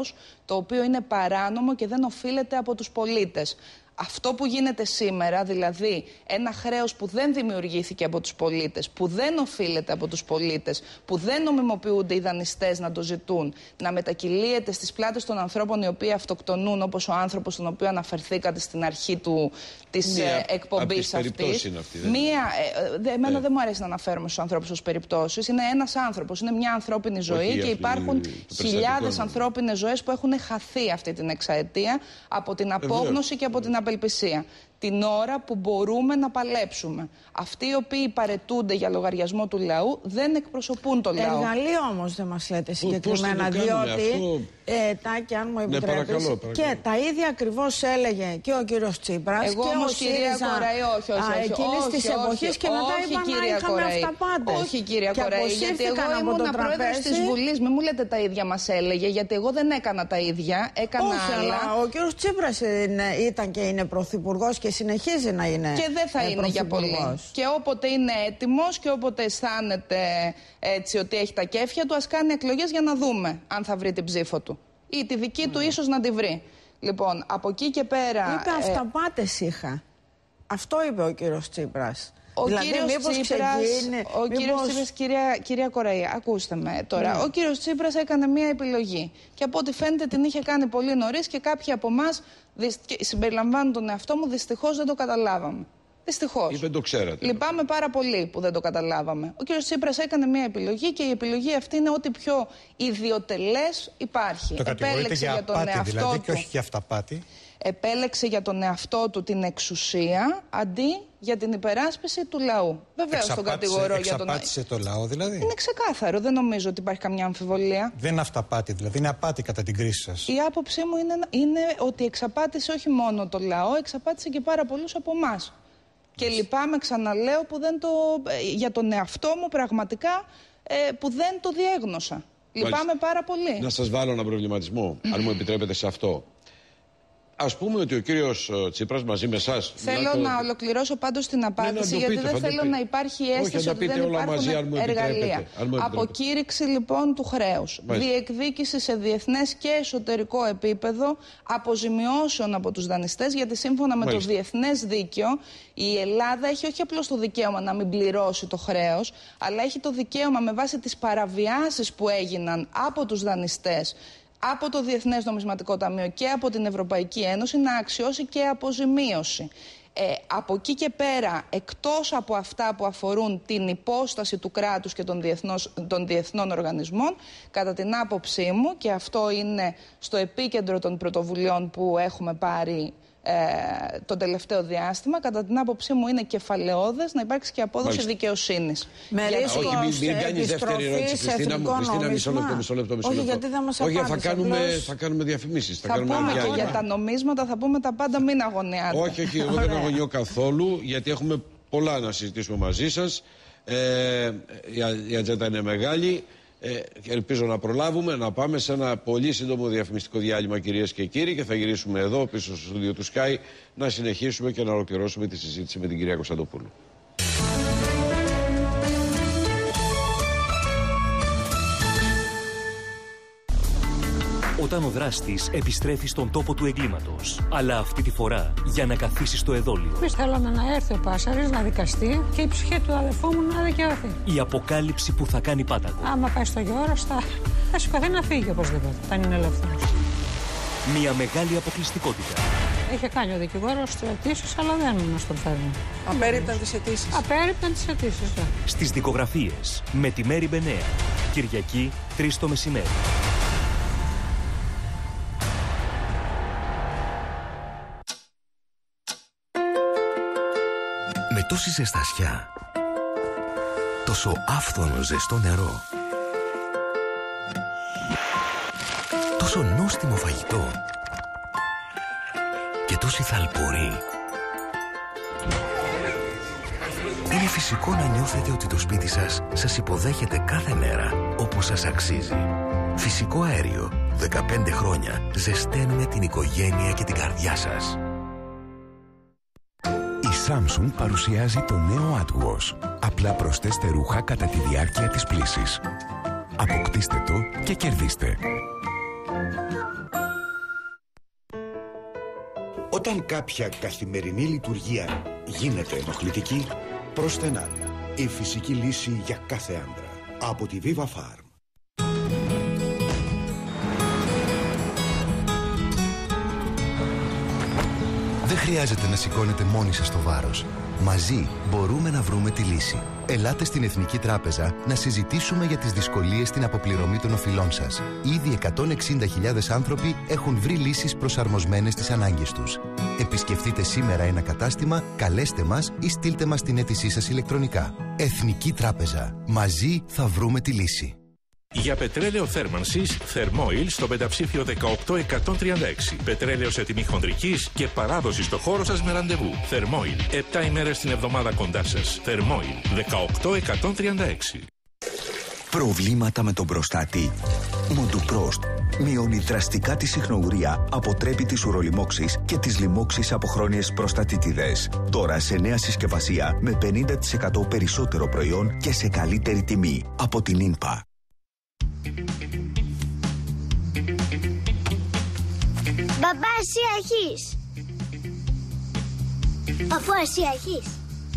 [SPEAKER 1] το οποίο είναι παράνομο και δεν οφείλεται από τους πολίτες. Αυτό που γίνεται σήμερα, δηλαδή ένα χρέος που δεν δημιουργήθηκε από τους πολίτες, που δεν οφείλεται από τους πολίτες, που δεν νομιμοποιούνται οι δανειστές να το ζητούν, να μετακυλίεται στις πλάτες των ανθρώπων οι οποίοι αυτοκτονούν, όπως ο άνθρωπος στον οποίο αναφερθήκατε στην αρχή του, της
[SPEAKER 2] Μία
[SPEAKER 1] εκπομπής αυτής.
[SPEAKER 2] Είναι αυτή, δεν
[SPEAKER 1] Μία, ε, εμένα ε. δεν μου αρέσει να αναφέρομαι στους ανθρώπους ως περιπτώσεις. Είναι ένας άνθρωπος, είναι μια ανθρώπινη ζωή. Όχι, και υπάρχουν χιλιάδες ανθρώπινες ζωές που έχουν χαθεί αυτή την εξαετία από την απόγνωση ε, και από την απελπισία. Την ώρα που μπορούμε να παλέψουμε. Αυτοί οι οποίοι παρετούνται για λογαριασμό του λαού δεν εκπροσωπούν το λαό.
[SPEAKER 4] Εργαλείο όμως δεν μας λέτε συγκεκριμένα, διότι αυτό... ε, Τάκη, αν μου επιτρέπεις, ναι, παρακαλώ, παρακαλώ. Και τα ίδια ακριβώς έλεγε και ο κύριος Τσίπρας.
[SPEAKER 1] Εγώ
[SPEAKER 4] και
[SPEAKER 1] όμως,
[SPEAKER 4] ο
[SPEAKER 1] κυρία
[SPEAKER 4] ΣΥΡΙΖΑ,
[SPEAKER 1] Κοραή, όχι, όχι, όχι.
[SPEAKER 4] Εκείνης της εποχής και μετά
[SPEAKER 1] όχι,
[SPEAKER 4] είπαμε να είχαμε αυταπάτες.
[SPEAKER 1] Όχι, κυρία Κοραή, γιατί εγώ ήμουν πρόεδρος της Βουλής. Μην μου λέτε τα ίδια μας έλεγε, γιατί εγώ δεν έκανα τα ίδια. Έκανα
[SPEAKER 4] όχι,
[SPEAKER 1] άλλα.
[SPEAKER 4] Αλλά ο κύριος Τσίπρας ήταν και είναι πρωθυπουργός και συνεχίζει να είναι.
[SPEAKER 1] Και δεν θα είναι για πολύ. Και όποτε είναι έτοιμος και όποτε αισθάνεται έτσι ότι έχει τα κέφια του, ας κάνει εκλογές για να δούμε αν θα βρει την ψήφο του. Ή τη δική του ίσως να τη βρει. Λοιπόν, από εκεί και πέρα...
[SPEAKER 4] Είπε αυταπάτες είχα. Αυτό είπε ο κύριος Τσίπρας.
[SPEAKER 1] Ο
[SPEAKER 4] δηλαδή,
[SPEAKER 1] κύριος
[SPEAKER 4] μήπως
[SPEAKER 1] Τσίπρας,
[SPEAKER 4] ξεκίνει,
[SPEAKER 1] ο
[SPEAKER 4] μήπως...
[SPEAKER 1] κύριος Τσίπρας, κυρία, κυρία Κοραή, ακούστε με τώρα. Mm. Ο κύριος Τσίπρας έκανε μία επιλογή. Και από ό,τι φαίνεται την είχε κάνει πολύ νωρίς και κάποιοι από εμάς, συμπεριλαμβάνουν τον εαυτό μου, δυστυχώς δεν το καταλάβαμε. Δυστυχώς.
[SPEAKER 2] Ή δεν το ξέρατε.
[SPEAKER 1] Λυπάμαι πάρα πολύ που δεν το καταλάβαμε. Ο κύριος Τσίπρας έκανε μία επιλογή και η επιλογή αυτή είναι ό,τι πιο ιδιοτελές υπάρχει.
[SPEAKER 3] Το κατηγορείται για, για τον απάτη, εαυτό δηλαδή, του. Και όχι για αυταπάτη.
[SPEAKER 1] Επέλεξε για τον εαυτό του την εξουσία αντί για την υπεράσπιση του λαού. Βεβαίως τον κατηγορώ για τον.
[SPEAKER 3] Εξαπάτησε το λαό, δηλαδή.
[SPEAKER 1] Είναι ξεκάθαρο. Δεν νομίζω ότι υπάρχει καμιά αμφιβολία.
[SPEAKER 3] Δεν είναι αυταπάτη, δηλαδή. Είναι απάτη κατά την κρίση σας.
[SPEAKER 1] Η άποψή μου είναι, είναι ότι εξαπάτησε όχι μόνο το λαό, εξαπάτησε και πάρα πολλούς από εμάς. Και λυπάμαι, ξαναλέω, που δεν το, για τον εαυτό μου πραγματικά ε, που δεν το διέγνωσα. Λυπάμαι Μάλιστα. πάρα πολύ.
[SPEAKER 2] Να σας βάλω έναν προβληματισμό, αν μου επιτρέπετε σε αυτό. Ας πούμε ότι ο κύριος Τσίπρας μαζί με εσάς...
[SPEAKER 1] Θέλω το... να ολοκληρώσω πάντως την απάντηση, ναι, γιατί δεν θέλω να υπάρχει αίσθηση ότι δεν υπάρχουν μαζί, εργαλεία. Αποκήρυξη λοιπόν του χρέους, Μάλιστα. διεκδίκηση σε διεθνές και εσωτερικό επίπεδο αποζημιώσεων από τους δανειστές, γιατί σύμφωνα με Μάλιστα. το διεθνές δίκαιο η Ελλάδα έχει όχι απλώς το δικαίωμα να μην πληρώσει το χρέος, αλλά έχει το δικαίωμα με βάση τις παραβιάσεις που έγιναν από τους δανειστές, από το Διεθνές Νομισματικό Ταμείο και από την Ευρωπαϊκή Ένωση να αξιώσει και αποζημίωση. Ε, από εκεί και πέρα, εκτός από αυτά που αφορούν την υπόσταση του κράτους και των, διεθνώς, των διεθνών οργανισμών, κατά την άποψή μου, και αυτό είναι στο επίκεντρο των πρωτοβουλειών που έχουμε πάρει Ε, το τελευταίο διάστημα, κατά την άποψή μου είναι κεφαλαιώδες να υπάρξει και απόδοση
[SPEAKER 2] Μάλιστα.
[SPEAKER 1] δικαιοσύνης.
[SPEAKER 4] Με ρίσκο
[SPEAKER 2] όχι, μην, μην κάνεις δεύτερη ερώτηση, Χριστίνα μου. Χριστίνα, μισό λεπτό, μισό λεπτό. Μισό
[SPEAKER 4] όχι,
[SPEAKER 2] λεπτό.
[SPEAKER 4] γιατί δεν μας
[SPEAKER 2] όχι,
[SPEAKER 4] απάντησε,
[SPEAKER 2] θα κάνουμε,
[SPEAKER 4] απλώς...
[SPEAKER 2] θα κάνουμε διαφημίσεις. Θα,
[SPEAKER 1] θα
[SPEAKER 2] κάνουμε
[SPEAKER 1] πούμε
[SPEAKER 2] και
[SPEAKER 1] για τα νομίσματα, θα πούμε τα πάντα, μην αγωνιάτε.
[SPEAKER 2] Όχι, όχι, εγώ δεν αγωνιώ καθόλου, γιατί έχουμε πολλά να συζητήσουμε μαζί σας. Ε, η, η ατζέντα είναι μεγάλη. Ε, ελπίζω να προλάβουμε να πάμε σε ένα πολύ σύντομο διαφημιστικό διάλειμμα, κυρίες και κύριοι, και θα γυρίσουμε εδώ πίσω στο στούντιο του Sky να συνεχίσουμε και να ολοκληρώσουμε τη συζήτηση με την κυρία Κωνσταντοπούλου.
[SPEAKER 5] Όταν ο δράστης επιστρέφει στον τόπο του εγκλήματος, αλλά αυτή τη φορά για να καθίσει στο εδόλιο.
[SPEAKER 6] Εμείς θέλαμε να έρθει ο Πάσαρης να δικαστεί και η ψυχή του αδερφού μου να δικαιωθεί.
[SPEAKER 5] Η αποκάλυψη που θα κάνει πάταγο.
[SPEAKER 6] Άμα πάει στο γεώργο, θα, θα σηκωθεί να φύγει οπωσδήποτε, όταν είναι ελεύθερος.
[SPEAKER 5] Μια μεγάλη αποκλειστικότητα.
[SPEAKER 6] Είχε κάνει ο δικηγόρος του αιτήσεις, αλλά δεν μας τον φέρνει.
[SPEAKER 7] Απέρριπταν τις αιτήσεις.
[SPEAKER 6] Απέρριπταν τις αιτήσεις, ναι.
[SPEAKER 5] Στις δικογραφίες με τη Μέρη Μπενέα. Κυριακή, τρεις το μεσημέρι.
[SPEAKER 8] Με τόση ζεστασιά, τόσο άφθονο ζεστό νερό, τόσο νόστιμο φαγητό και τόση θαλπορή, είναι φυσικό να νιώθετε ότι το σπίτι σας σας υποδέχεται κάθε μέρα όπως σας αξίζει. Φυσικό αέριο. δεκαπέντε χρόνια ζεσταίνουμε την οικογένεια και την καρδιά σας. Η Samsung παρουσιάζει το νέο AdWash. Απλά προσθέστε ρούχα κατά τη διάρκεια της πλύσης. Αποκτήστε το και κερδίστε.
[SPEAKER 9] Όταν κάποια καθημερινή λειτουργία γίνεται ενοχλητική, Προστενάλ, η φυσική λύση για κάθε άντρα. Από τη Viva Farm.
[SPEAKER 10] Δεν χρειάζεται να σηκώνετε μόνοι σας το βάρος. Μαζί μπορούμε να βρούμε τη λύση. Ελάτε στην Εθνική Τράπεζα να συζητήσουμε για τις δυσκολίες στην αποπληρωμή των οφειλών σας. Ήδη εκατόν εξήντα χιλιάδες άνθρωποι έχουν βρει λύσεις προσαρμοσμένες στις ανάγκες τους. Επισκεφτείτε σήμερα ένα κατάστημα, καλέστε μας ή στείλτε μας την αίτησή σας ηλεκτρονικά. Εθνική Τράπεζα. Μαζί θα βρούμε τη λύση.
[SPEAKER 11] Για πετρέλαιο θέρμανσης, Thermoil στο πενταψήφιο εκατό εκατόν τριάντα έξι. Πετρέλαιο σε τιμή χονδρικής και παράδοση στο χώρο σας με ραντεβού. Thermoil. επτά ημέρες την εβδομάδα κοντά σας. Thermoil. δεκαοκτώ εκατόν τριάντα έξι.
[SPEAKER 12] Προβλήματα με τον προστάτη. Μοντουπρόστ. Μειώνει δραστικά τη συχνοουρία, αποτρέπει τις ουρολιμώξεις και τις λοιμώξεις από χρόνιες προστατίτιδες. Τώρα σε νέα συσκευασία με πενήντα τοις εκατό περισσότερο προϊόν και σε καλύτερη τιμή. Από την ίνπα.
[SPEAKER 13] Μπαμπά, εσύ έχεις. Αφού εσύ έχεις.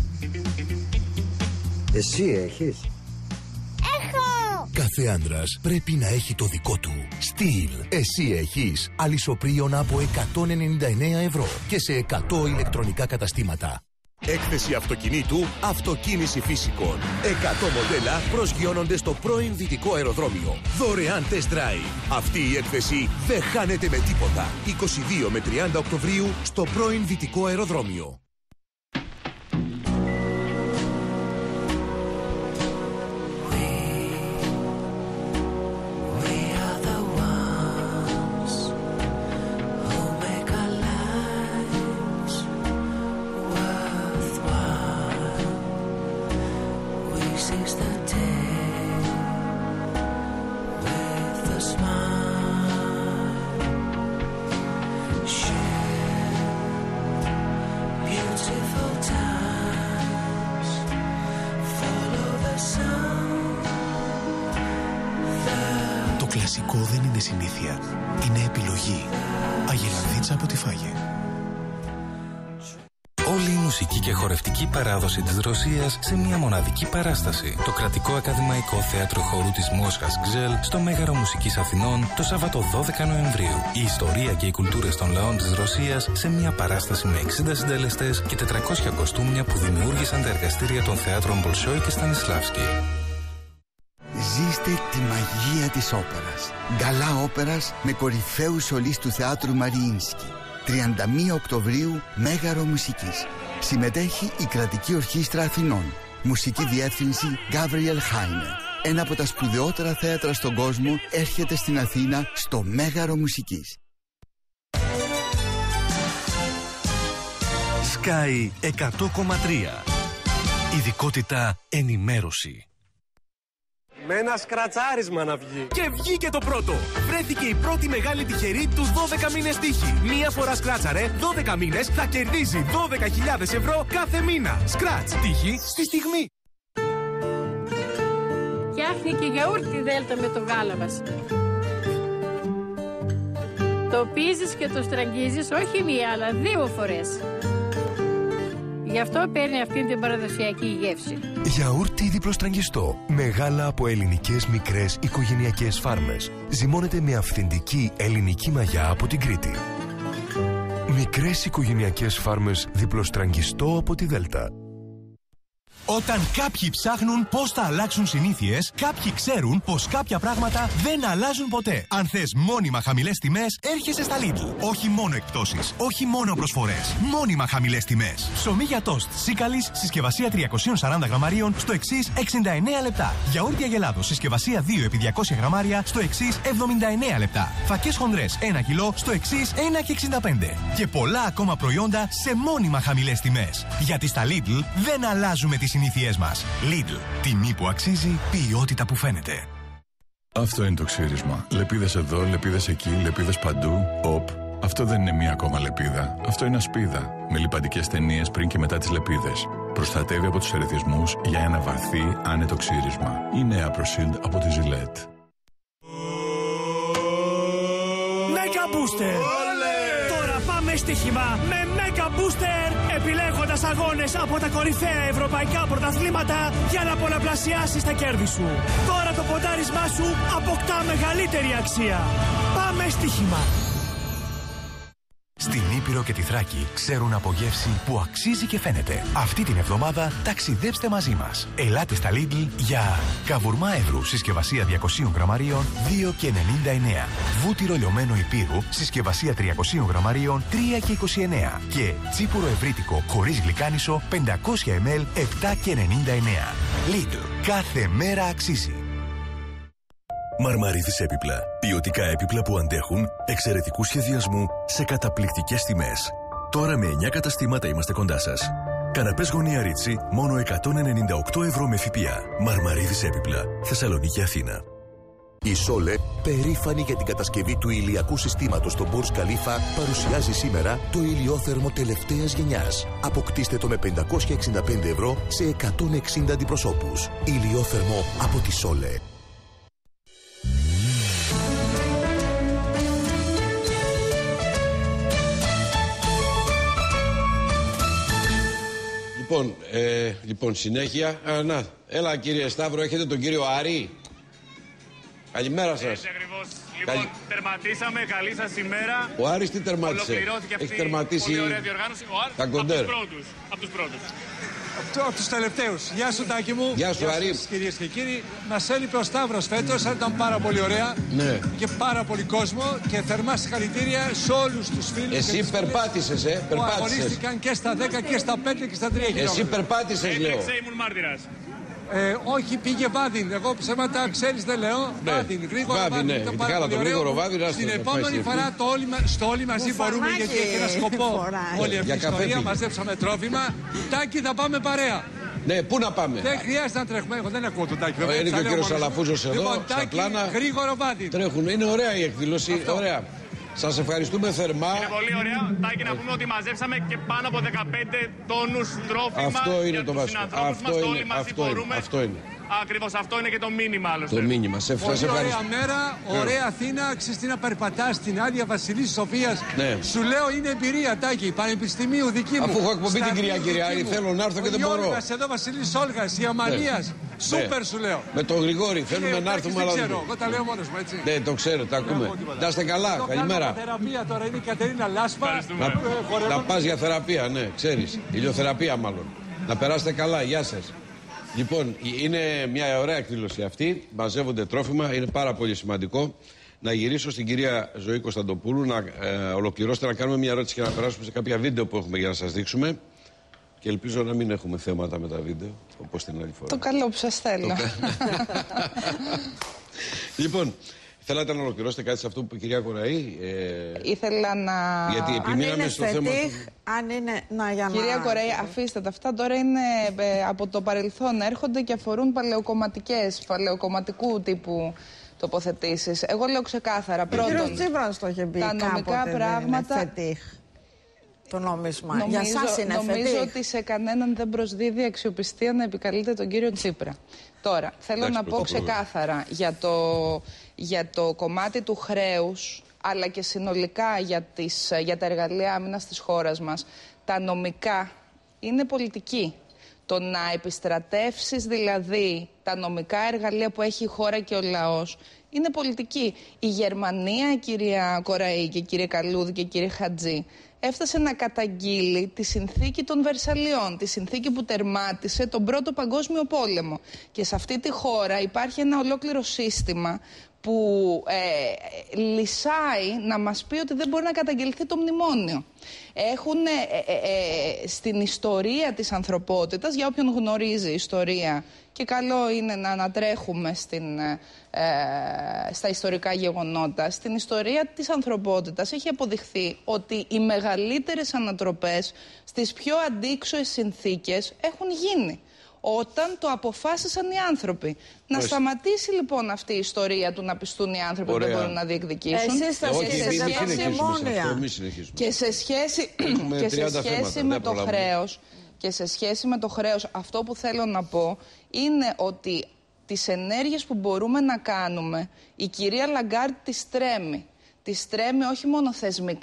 [SPEAKER 14] Εσύ έχεις.
[SPEAKER 13] Έχω.
[SPEAKER 10] Κάθε άντρας πρέπει να έχει το δικό του. Στυλ. Εσύ έχεις. Αλυσοπρίων από εκατόν ενενήντα εννέα ευρώ και σε εκατό ηλεκτρονικά καταστήματα.
[SPEAKER 15] Έκθεση αυτοκινήτου Αυτοκίνηση Φύσικων. εκατό μοντέλα προσγειώνονται στο πρώην Δυτικό Αεροδρόμιο. Δωρεάν test drive. Αυτή η έκθεση δεν χάνεται με τίποτα. είκοσι δύο με τριάντα Οκτωβρίου στο πρώην Δυτικό Αεροδρόμιο.
[SPEAKER 16] Κλασικό δεν είναι συνήθεια. Είναι επιλογή. Αγελαδίτσα από τη Φάγε.
[SPEAKER 17] Όλη η μουσική και χορευτική παράδοση της Ρωσίας σε μια μοναδική παράσταση. Το Κρατικό Ακαδημαϊκό Θέατρο Χορού της Μόσχας Γκζέλ στο Μέγαρο Μουσικής Αθηνών το Σάββατο δώδεκα Νοεμβρίου. Η ιστορία και οι κουλτούρες των λαών της Ρωσίας σε μια παράσταση με εξήντα συντελεστές και τετρακόσια κοστούμια που δημιούργησαν τα εργαστήρια των θεάτρων Μπολσόι και Στανισλάβσκι.
[SPEAKER 18] Ζήστε τη μαγεία της όπερας. Γκαλά όπερας με κορυφαίους σολείς του Θεάτρου Μαριίνσκι. τριάντα μία Οκτωβρίου, Μέγαρο Μουσικής. Συμμετέχει η Κρατική Ορχήστρα Αθηνών. Μουσική διεύθυνση Γκάβριελ Χάινερ. Ένα από τα σπουδαιότερα θέατρα στον κόσμο έρχεται στην Αθήνα στο Μέγαρο Μουσικής.
[SPEAKER 19] Sky εκατό κόμμα τρία. Ειδικότητα ενημέρωση.
[SPEAKER 20] Με ένα σκρατσάρισμα να βγει.
[SPEAKER 19] Και βγήκε το πρώτο. Βρέθηκε η πρώτη μεγάλη τυχερή τους δώδεκα μήνες τύχη. Μία φορά σκράτσαρε, δώδεκα μήνες θα κερδίζει δώδεκα χιλιάδες ευρώ κάθε μήνα. Σκράτς, τύχη στη στιγμή.
[SPEAKER 6] Φτιάχνει και γιαούρτι δέλτα με το γάλα μας. Το πίζεις και το στραγγίζεις όχι μία αλλά δύο φορές. Γι' αυτό παίρνει αυτή την παραδοσιακή γεύση.
[SPEAKER 10] Γιαούρτι διπλοστραγγιστό. Μεγάλα από ελληνικές μικρές οικογενειακές φάρμες. Ζυμώνεται με αυθεντική ελληνική μαγιά από την Κρήτη. Μικρές οικογενειακές φάρμες διπλοστραγγιστό από τη Δέλτα.
[SPEAKER 19] Όταν κάποιοι ψάχνουν πώς θα αλλάξουν συνήθειες, κάποιοι ξέρουν πως κάποια πράγματα δεν αλλάζουν ποτέ. Αν θες μόνιμα χαμηλές τιμές, έρχεσαι στα Lidl. Όχι μόνο εκπτώσεις, όχι μόνο προσφορές. Μόνιμα χαμηλές τιμές. Ψωμί για τόστ Σίκαλης, συσκευασία τριακόσια σαράντα γραμμαρίων στο εξής εξήντα εννέα λεπτά. Γιαούρτι Αγελάδος, συσκευασία δύο επί διακόσια γραμμάρια στο εξής εβδομήντα εννέα λεπτά. Φακές χονδρές ένα κιλό στο εξής ένα και εξήντα πέντε. Και πολλά ακόμα προϊόντα σε μόνιμα χαμηλές τιμές. Γιατί στα Lidl δεν αλλάζουμε τις συνήθειές μας. Lidl. Τιμή που αξίζει, ποιότητα που φαίνεται.
[SPEAKER 21] Αυτό είναι το ξύρισμα. Λεπίδες εδώ, λεπίδες εκεί, λεπίδες παντού. Οπ. Αυτό δεν είναι μία ακόμα λεπίδα. Αυτό είναι ασπίδα. Με λιπαντικές ταινίες πριν και μετά τις λεπίδες. Προστατεύει από τους ερεθισμούς για ένα βαθύ, άνετο ξύρισμα. Η νέα ProShield από τη Gillette.
[SPEAKER 19] Mega Booster! Τώρα
[SPEAKER 14] Πάμε στοίχημα με Mega Booster, επιλέγοντας αγώνες από τα κορυφαία ευρωπαϊκά πρωταθλήματα για να πολλαπλασιάσεις τα κέρδη σου. Τώρα το ποντάρισμά σου αποκτά μεγαλύτερη αξία. Πάμε στοίχημα.
[SPEAKER 16] Στην Ήπειρο και τη Θράκη ξέρουν από γεύση που αξίζει και φαίνεται. Αυτή την εβδομάδα ταξιδέψτε μαζί μας. Ελάτε στα Lidl για καβουρμά εύρου συσκευασία διακόσια γραμμαρίων δύο και ενενήντα εννέα. Βούτυρο λιωμένο υπήρου συσκευασία τριακόσια γραμμαρίων τρία και είκοσι εννέα. Και τσίπουρο ευρύτικο χωρίς γλυκάνισο πεντακόσια μιλιλίτρα επτά και ενενήντα εννέα. Lidl. Κάθε μέρα αξίζει.
[SPEAKER 8] Μαρμαρίδης έπιπλα. Ποιοτικά έπιπλα που αντέχουν, εξαιρετικού σχεδιασμού σε καταπληκτικές τιμές. Τώρα με εννιά καταστήματα είμαστε κοντά σας. Καναπές γωνία Ρίτσι, μόνο εκατόν ενενήντα οκτώ ευρώ με ΦΠΑ. Μαρμαρίδης έπιπλα. Θεσσαλονίκη, Αθήνα.
[SPEAKER 15] Η Σόλε, περήφανη για την κατασκευή του ηλιακού συστήματος στο Burj Khalifa, παρουσιάζει σήμερα το ηλιόθερμο τελευταίας γενιάς. Αποκτήστε το με πεντακόσια εξήντα πέντε ευρώ σε εκατόν εξήντα αντιπροσώπους. Ηλιόθερμο από τη Σόλε.
[SPEAKER 2] Λοιπόν, ε, λοιπόν, συνέχεια. Α, να, έλα κύριε Σταύρο, έχετε τον κύριο Άρη. Καλημέρα σας.
[SPEAKER 22] Έτσι ακριβώς. Λοιπόν,
[SPEAKER 2] Καλη...
[SPEAKER 22] τερματίσαμε. Καλή σας ημέρα.
[SPEAKER 2] Ο Άρης τι τερμάτισε?
[SPEAKER 22] Ολοκληρώθηκε αυτή
[SPEAKER 2] Έχει τερματίσει
[SPEAKER 22] πολύ ωραία διοργάνωση. Ο Άρης
[SPEAKER 2] τα
[SPEAKER 22] από τους
[SPEAKER 2] κοντέρ.
[SPEAKER 22] πρώτους. Από τους πρώτους.
[SPEAKER 23] Από τους τελευταίους. Γεια σου Τάκη μου.
[SPEAKER 2] Γεια σου Άρη.
[SPEAKER 23] Κυρίες και κύριοι, μας έλειπε ο Σταύρος φέτος, αλλά ήταν πάρα πολύ ωραία.
[SPEAKER 2] Ναι.
[SPEAKER 23] Και πάρα πολύ κόσμο και θερμά συγχαρητήρια σε όλους τους φίλους.
[SPEAKER 2] Εσύ περπάτησες, ε,
[SPEAKER 23] που
[SPEAKER 2] περπάτησες.
[SPEAKER 23] αγωνίστηκαν και στα δέκα και στα πέντε και στα τρία χιλιόμετρα.
[SPEAKER 2] Εσύ περπάτησες, λέω.
[SPEAKER 22] Έτρεξε, ήμουν μάρτυρας.
[SPEAKER 23] Ε, όχι, πήγε Βάδιν. Εγώ ψέματα ξέρεις δεν λέω.
[SPEAKER 2] Ναι.
[SPEAKER 23] Βάδιν, γρήγορο
[SPEAKER 2] Βάδιν, ναι.
[SPEAKER 23] Ήταν
[SPEAKER 2] Τη
[SPEAKER 23] πάρα
[SPEAKER 2] χάλα
[SPEAKER 23] πολύ
[SPEAKER 2] το
[SPEAKER 23] ωραίο.
[SPEAKER 2] γρήγορο Βάδιν,
[SPEAKER 23] Στην
[SPEAKER 2] άστο,
[SPEAKER 23] επόμενη
[SPEAKER 2] πάει
[SPEAKER 23] φορά το όλοι, στο όλοι μαζί μπορούμε, γιατί έχει ένα σκοπό. Όλη αυτή η ιστορία. Μαζέψαμε τρόφιμα. Τάκη, θα πάμε παρέα.
[SPEAKER 2] Ναι, πού να πάμε?
[SPEAKER 23] Δεν χρειάζεται να τρέχουμε. Εγώ δεν ακούω τον Τάκη.
[SPEAKER 2] Ε, είναι και ο κύριος Σαλαφούζος εδώ,
[SPEAKER 23] λοιπόν,
[SPEAKER 2] στα
[SPEAKER 23] Τάκη,
[SPEAKER 2] πλάνα.
[SPEAKER 23] γρήγορο Βάδιν.
[SPEAKER 2] Τρέχουν. Είναι ωραία η εκδήλωση. Αυτό. Ωραία. Σας ευχαριστούμε θερμά.
[SPEAKER 22] Είναι πολύ ωραία. Τάκη, να πούμε ότι μαζέψαμε και πάνω από δεκαπέντε τόνους τρόφιμα.
[SPEAKER 2] Αυτό είναι
[SPEAKER 22] για
[SPEAKER 2] το
[SPEAKER 22] τους
[SPEAKER 2] βασικό.
[SPEAKER 22] συνανθρώπους
[SPEAKER 2] Αυτό
[SPEAKER 22] μας.
[SPEAKER 2] είναι.
[SPEAKER 22] Όλοι μαζί
[SPEAKER 2] Αυτό είναι.
[SPEAKER 22] μπορούμε.
[SPEAKER 2] Αυτό είναι.
[SPEAKER 22] Ακριβώς, αυτό είναι και το μήνυμα άλλωστε.
[SPEAKER 2] Το μήνυμα. Σε
[SPEAKER 23] Πολύ
[SPEAKER 2] ευχαριστώ.
[SPEAKER 23] ωραία μέρα, ωραία Αθήνα. Ξέρεις τι να περπατάς στην Άδεια Βασιλής Σοφίας.
[SPEAKER 2] Ναι.
[SPEAKER 23] Σου λέω είναι εμπειρία, Τάκη, πανεπιστημίου δική μου.
[SPEAKER 2] Αφού έχω εκπομπή την κυρία Κυριάρη, θέλω να έρθω και δεν μπορώ.
[SPEAKER 23] Ο εδώ Βασιλής Όλγας, η Αμαλίας.
[SPEAKER 2] Ναι.
[SPEAKER 23] Σούπερ σου λέω.
[SPEAKER 2] Με τον Γρηγόρη, θέλουμε να έρθουμε, αλλά
[SPEAKER 23] δεν ξέρω. Εγώ τα λέω μόνος μου, έτσι.
[SPEAKER 2] Ναι, το ξέρω, τα ακούμε. Να είστε καλά, καλημέρα.
[SPEAKER 23] Θεραπεία τώρα είναι η Κατερίνα Λάσπα.
[SPEAKER 2] Να, να πας για θεραπεία, ναι, ξέρεις. Ηλιοθεραπεία μάλλον. Να περάσετε καλά, γεια σας. Λοιπόν, είναι μια ωραία εκδήλωση αυτή. Μαζεύονται τρόφιμα, είναι πάρα πολύ σημαντικό. Να γυρίσω στην κυρία Ζωή Κωνσταντοπούλου, να ε, ολοκληρώσετε, να κάνουμε μια ερώτηση και να περάσουμε σε κάποια βίντεο που έχουμε για να σας δείξουμε. Και ελπίζω να μην έχουμε θέματα με τα βίντεο, όπως την άλλη φορά.
[SPEAKER 1] Το καλό που σας θέλω.
[SPEAKER 2] Λοιπόν, θέλατε να ολοκληρώσετε κάτι σε αυτό που είπε η κυρία Κοραή? Ε...
[SPEAKER 1] Ήθελα να...
[SPEAKER 2] Γιατί επιμείναμε στο θέμα του...
[SPEAKER 4] Αν είναι... Να, για
[SPEAKER 1] κυρία
[SPEAKER 4] να...
[SPEAKER 1] Κοραή, αφήστε τα. Αυτά τώρα είναι ε, από το παρελθόν. Έρχονται και αφορούν παλαιοκομματικές, παλαιοκομματικού τύπου τοποθετήσεις. Εγώ λέω ξεκάθαρα. Πρώτον,
[SPEAKER 4] ο κύριος Τσίπρας το είχε πει
[SPEAKER 1] τα νομικά πράγματα...
[SPEAKER 4] Το νόμισμα.
[SPEAKER 1] Νομίζω,
[SPEAKER 4] για σας είναι
[SPEAKER 1] νομίζω
[SPEAKER 4] φετίχ.
[SPEAKER 1] ότι σε κανέναν δεν προσδίδει αξιοπιστία να επικαλείται τον κύριο Τσίπρα. Τώρα, θέλω
[SPEAKER 2] Εντάξει,
[SPEAKER 1] να πω ξεκάθαρα για το, για το κομμάτι του χρέους, αλλά και συνολικά για, τις, για τα εργαλεία άμυνας της χώρας μας. Τα νομικά είναι πολιτική. Το να επιστρατεύσεις δηλαδή τα νομικά εργαλεία που έχει η χώρα και ο λαός είναι πολιτική. Η Γερμανία, κυρία Κοραή και κύριε Καλούδη και κύριε Χατζή, έφτασε να καταγγείλει τη συνθήκη των Βερσαλιών, τη συνθήκη που τερμάτισε τον Πρώτο Παγκόσμιο Πόλεμο. Και σε αυτή τη χώρα υπάρχει ένα ολόκληρο σύστημα που ε, λυσάει να μας πει ότι δεν μπορεί να καταγγελθεί το μνημόνιο. Έχουν ε, ε, ε, στην ιστορία της ανθρωπότητας, για όποιον γνωρίζει ιστορία, και καλό είναι να ανατρέχουμε στην, ε, στα ιστορικά γεγονότα, στην ιστορία της ανθρωπότητας έχει αποδειχθεί ότι οι μεγαλύτερες ανατροπές στις πιο αντίξωες συνθήκες έχουν γίνει όταν το αποφάσισαν οι άνθρωποι. Να
[SPEAKER 2] Όχι.
[SPEAKER 1] σταματήσει λοιπόν αυτή η ιστορία του να πιστούν οι άνθρωποι ότι δεν μπορούν να διεκδικήσουν.
[SPEAKER 4] Εσείς θα συνεχίσετε μόνια.
[SPEAKER 1] Και σε σχέση, και σε σχέση με το χρέος, και σε σχέση με το χρέος, αυτό που θέλω να πω είναι ότι τις ενέργειες που μπορούμε να κάνουμε, η κυρία Λαγκάρντ τις τρέμει. Τις τρέμει όχι μόνο θεσμικά,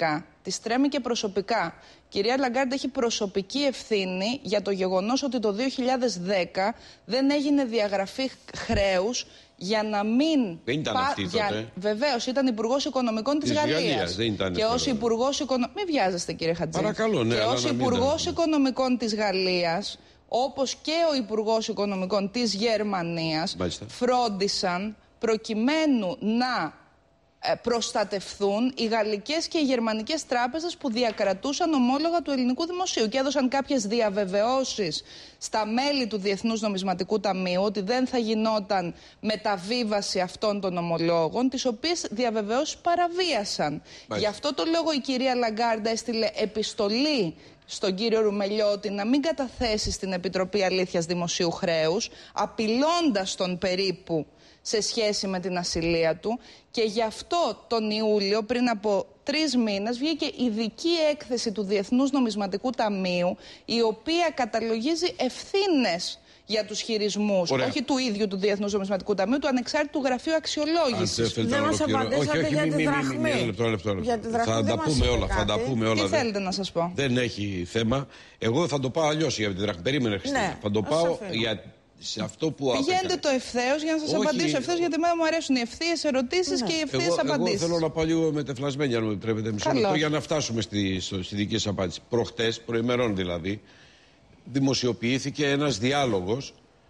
[SPEAKER 1] Τη τρέμει και προσωπικά. Η κυρία Λαγκάρντ έχει προσωπική ευθύνη για το γεγονός ότι το δύο χιλιάδες δέκα δεν έγινε διαγραφή χρέους για να μην.
[SPEAKER 2] Δεν ήταν
[SPEAKER 1] πα...
[SPEAKER 2] αυτή τότε. Για...
[SPEAKER 1] Βεβαίως, ήταν υπουργός οικονομικών της, της Γαλλίας. Γαλλίας.
[SPEAKER 2] Δεν ήταν
[SPEAKER 1] και ως υπουργός οικονομικών. Μην βιάζεστε, κύριε Χατζή.
[SPEAKER 2] Παρακαλώ, ναι,
[SPEAKER 1] και ως υπουργός
[SPEAKER 2] ήταν...
[SPEAKER 1] οικονομικών της Γαλλίας, όπως και ο υπουργός οικονομικών της Γερμανίας,
[SPEAKER 2] Μάλιστα.
[SPEAKER 1] φρόντισαν προκειμένου να προστατευθούν οι γαλλικές και οι γερμανικές τράπεζες που διακρατούσαν ομόλογα του ελληνικού δημοσίου και έδωσαν κάποιες διαβεβαιώσεις στα μέλη του Διεθνούς Νομισματικού Ταμείου ότι δεν θα γινόταν μεταβίβαση αυτών των ομολόγων, τις οποίες διαβεβαιώσεις παραβίασαν. Μάλιστα. Γι' αυτό το λόγο η κυρία Λαγκάρντα έστειλε επιστολή στον κύριο Ρουμελιώτη να μην καταθέσει στην Επιτροπή Αλήθειας Δημοσίου Χρέους, απειλώντας τον περίπου σε σχέση με την ασυλία του, και γι' αυτό τον Ιούλιο, πριν από τρεις μήνες, βγήκε ειδική έκθεση του Διεθνούς Νομισματικού Ταμείου, η οποία καταλογίζει ευθύνες για τους χειρισμούς,
[SPEAKER 2] Ωραία.
[SPEAKER 1] όχι του ίδιου του Διεθνούς Νομισματικού Ταμείου, του ανεξάρτητου γραφείου αξιολόγησης.
[SPEAKER 4] Δεν μας απαντήσατε για τη δραχμή.
[SPEAKER 2] Θα τα πούμε όλα. Θα τα πούμε όλα.
[SPEAKER 1] Τι θέλετε να σας πω?
[SPEAKER 2] Δεν έχει θέμα. Εγώ θα το πάω αλλιώς για τη δραχμή. Περίμενε, Χριστίνα.
[SPEAKER 1] Ναι,
[SPEAKER 2] θα το πάω για. Σε αυτό που
[SPEAKER 1] πηγαίνετε το ευθέως για να σας Όχι... απαντήσω ευθέως, γιατί εμένα μου αρέσουν οι ευθείες ερωτήσεις ναι. και οι ευθείες απαντήσεις.
[SPEAKER 2] Εγώ θέλω να πάω λίγο μετεφλασμένη, αν μου επιτρέπετε, μισό λεπτό, για να φτάσουμε στη, στο, στη δική σας απάντηση. Προχτές, προημερών δηλαδή, δημοσιοποιήθηκε ένας διάλογος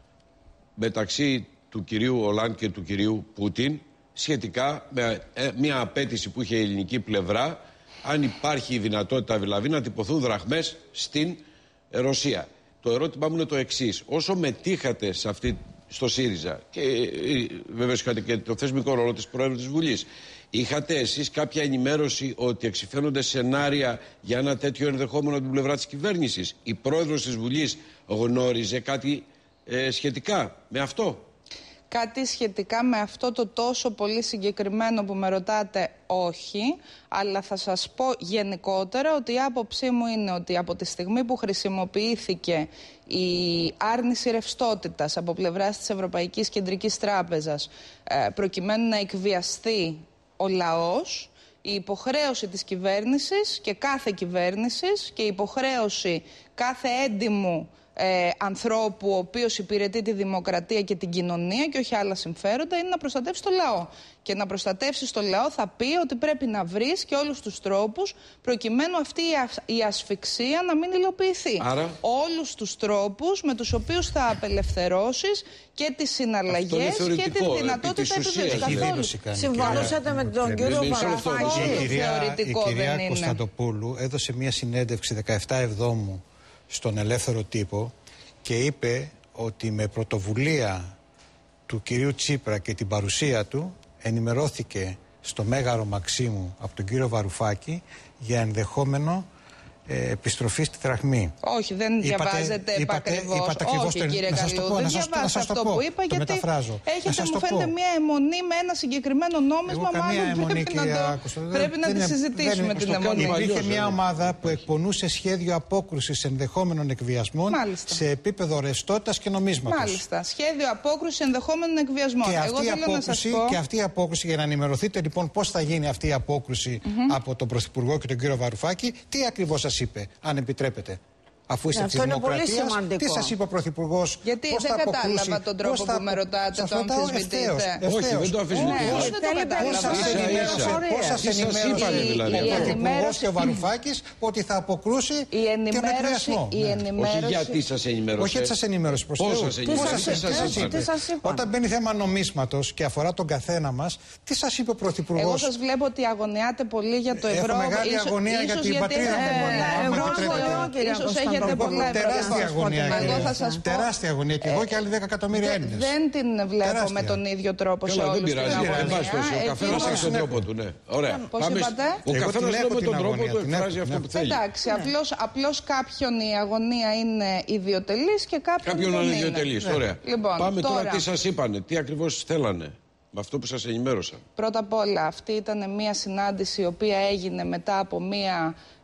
[SPEAKER 2] μεταξύ του κυρίου Ολάντ και του κυρίου Πούτιν σχετικά με ε, μια απέτηση που είχε η ελληνική πλευρά, αν υπάρχει η δυνατότητα δηλαδή να τυπωθούν δραχμές στην ε, Ρωσία. Το ερώτημά μου είναι το εξής. Όσο μετήχατε σε αυτή, στο ΣΥΡΙΖΑ και βέβαιως είχατε και το θεσμικό ρόλο της Προέδρου της Βουλής, είχατε εσείς κάποια ενημέρωση ότι εξηφαίνονται σενάρια για ένα τέτοιο ενδεχόμενο από την πλευρά της κυβέρνησης? Η Πρόεδρος της Βουλής γνώριζε κάτι ε, σχετικά με αυτό?
[SPEAKER 1] Κάτι σχετικά με αυτό το τόσο πολύ συγκεκριμένο που με ρωτάτε, όχι, αλλά θα σας πω γενικότερα ότι η άποψή μου είναι ότι από τη στιγμή που χρησιμοποιήθηκε η άρνηση ρευστότητας από πλευράς της Ευρωπαϊκής Κεντρικής Τράπεζας προκειμένου να εκβιαστεί ο λαός, η υποχρέωση της κυβέρνησης και κάθε κυβέρνησης και η υποχρέωση κάθε έντιμου Ε, ανθρώπου ο οποίος υπηρετεί τη δημοκρατία και την κοινωνία και όχι άλλα συμφέροντα είναι να προστατεύσει το λαό. Και να προστατεύσει το λαό θα πει ότι πρέπει να βρεις και όλους τους τρόπους προκειμένου αυτή η, ασ, η ασφυξία να μην υλοποιηθεί.
[SPEAKER 2] Άρα...
[SPEAKER 1] Όλους τους τρόπους με τους οποίους θα απελευθερώσεις και τις συναλλαγές και την δυνατότητα επιβεβαιωσίας.
[SPEAKER 4] Συμφωνούσατε με τον κύριο Βαρουφάκη?
[SPEAKER 3] Η κυρία Κωνσταντοπούλου έδωσε μια συνέντευξη δεκαεφτά Εβδόμου στον Ελεύθερο Τύπο και είπε ότι με πρωτοβουλία του κυρίου Τσίπρα και την παρουσία του ενημερώθηκε στο Μέγαρο Μαξίμου από τον κύριο Βαρουφάκη για ενδεχόμενο ε, επιστροφή στη δραχμή.
[SPEAKER 1] Όχι, δεν διαβάζετε επακριβώς. Όχι,
[SPEAKER 3] το...
[SPEAKER 1] κύριε Καλού, δεν διαβάζετε αυτό που είπα,
[SPEAKER 3] το
[SPEAKER 1] γιατί
[SPEAKER 3] μεταφράζω.
[SPEAKER 1] έχετε, μου φαίνεται, μια αιμονή με ένα συγκεκριμένο νόμισμα, μάλλον πρέπει να, το... άκουσα, πρέπει να τη συζητήσουμε την αιμονή.
[SPEAKER 3] Υπήρχε μια ομάδα που εκπονούσε σχέδιο απόκρουσης ενδεχόμενων εκβιασμών
[SPEAKER 1] Μάλιστα.
[SPEAKER 3] σε επίπεδο ρευστότητας και νομίσματος.
[SPEAKER 1] Μάλιστα. Σχέδιο απόκρουσης ενδεχόμενων εκβιασμών.
[SPEAKER 3] Και,
[SPEAKER 1] Εγώ
[SPEAKER 3] αυτή
[SPEAKER 1] θέλω να σας πω...
[SPEAKER 3] και αυτή η απόκρουση, για να ενημερωθείτε λοιπόν πώς θα γίνει αυτή η απόκρουση mm-hmm. από τον Πρωθυπουργό και τον κύριο Βαρουφάκη, τι ακριβώς σας είπε, αν επιτρέπετε? Αφού είστε τη Δημοκρατία, τι σας είπε ο Πρωθυπουργός?
[SPEAKER 1] Γιατί δεν κατάλαβα τον τρόπο που με ρωτάτε, το αμφισβητείτε.
[SPEAKER 2] Όχι, δεν το αμφισβητείτε.
[SPEAKER 3] Πώς σας ενημέρωσε ο Πρωθυπουργός και ο Βαρουφάκης ότι θα αποκρούσει και τον εκβιασμό?
[SPEAKER 2] Όχι γιατί σας ενημέρωσε.
[SPEAKER 3] Όχι γιατί σας ενημέρωσε, προς Θεού.
[SPEAKER 1] Τι σας είπα?
[SPEAKER 3] Όταν μπαίνει θέμα νομίσματος και αφορά τον καθένα μας, τι σας είπε ο Πρωθυπουργός?
[SPEAKER 1] Εγώ σας βλέπω ότι αγωνιάτε πολύ για το ευρώ.
[SPEAKER 3] Έχω μεγάλη αγωνία για την πατρίδα μου. Τεράστια αγωνία. Τεράστια αγωνία. Και εγώ και άλλοι δέκα εκατομμύρια Έλληνες.
[SPEAKER 1] Δεν την βλέπω με τον ίδιο τρόπο σε όλους την αγωνία.
[SPEAKER 2] Ο καθένας έχει τον τρόπο του. Ωραία.
[SPEAKER 1] Πώς είπατε?
[SPEAKER 2] Ο καθένας με τον τρόπο του εκφράζει αυτό που θέλει.
[SPEAKER 1] Εντάξει, απλώς κάποιον η αγωνία είναι ιδιοτελής και κάποιον δεν είναι.
[SPEAKER 2] Κάποιον είναι ιδιοτελής. Ωραία. Πάμε τώρα τι σας είπανε, τι ακριβώς θέλανε με αυτό που σας ενημέρωσαν.
[SPEAKER 1] Πρώτα απ' όλα, αυτή ήταν μια συνάντηση η οποία έγινε μετά από μια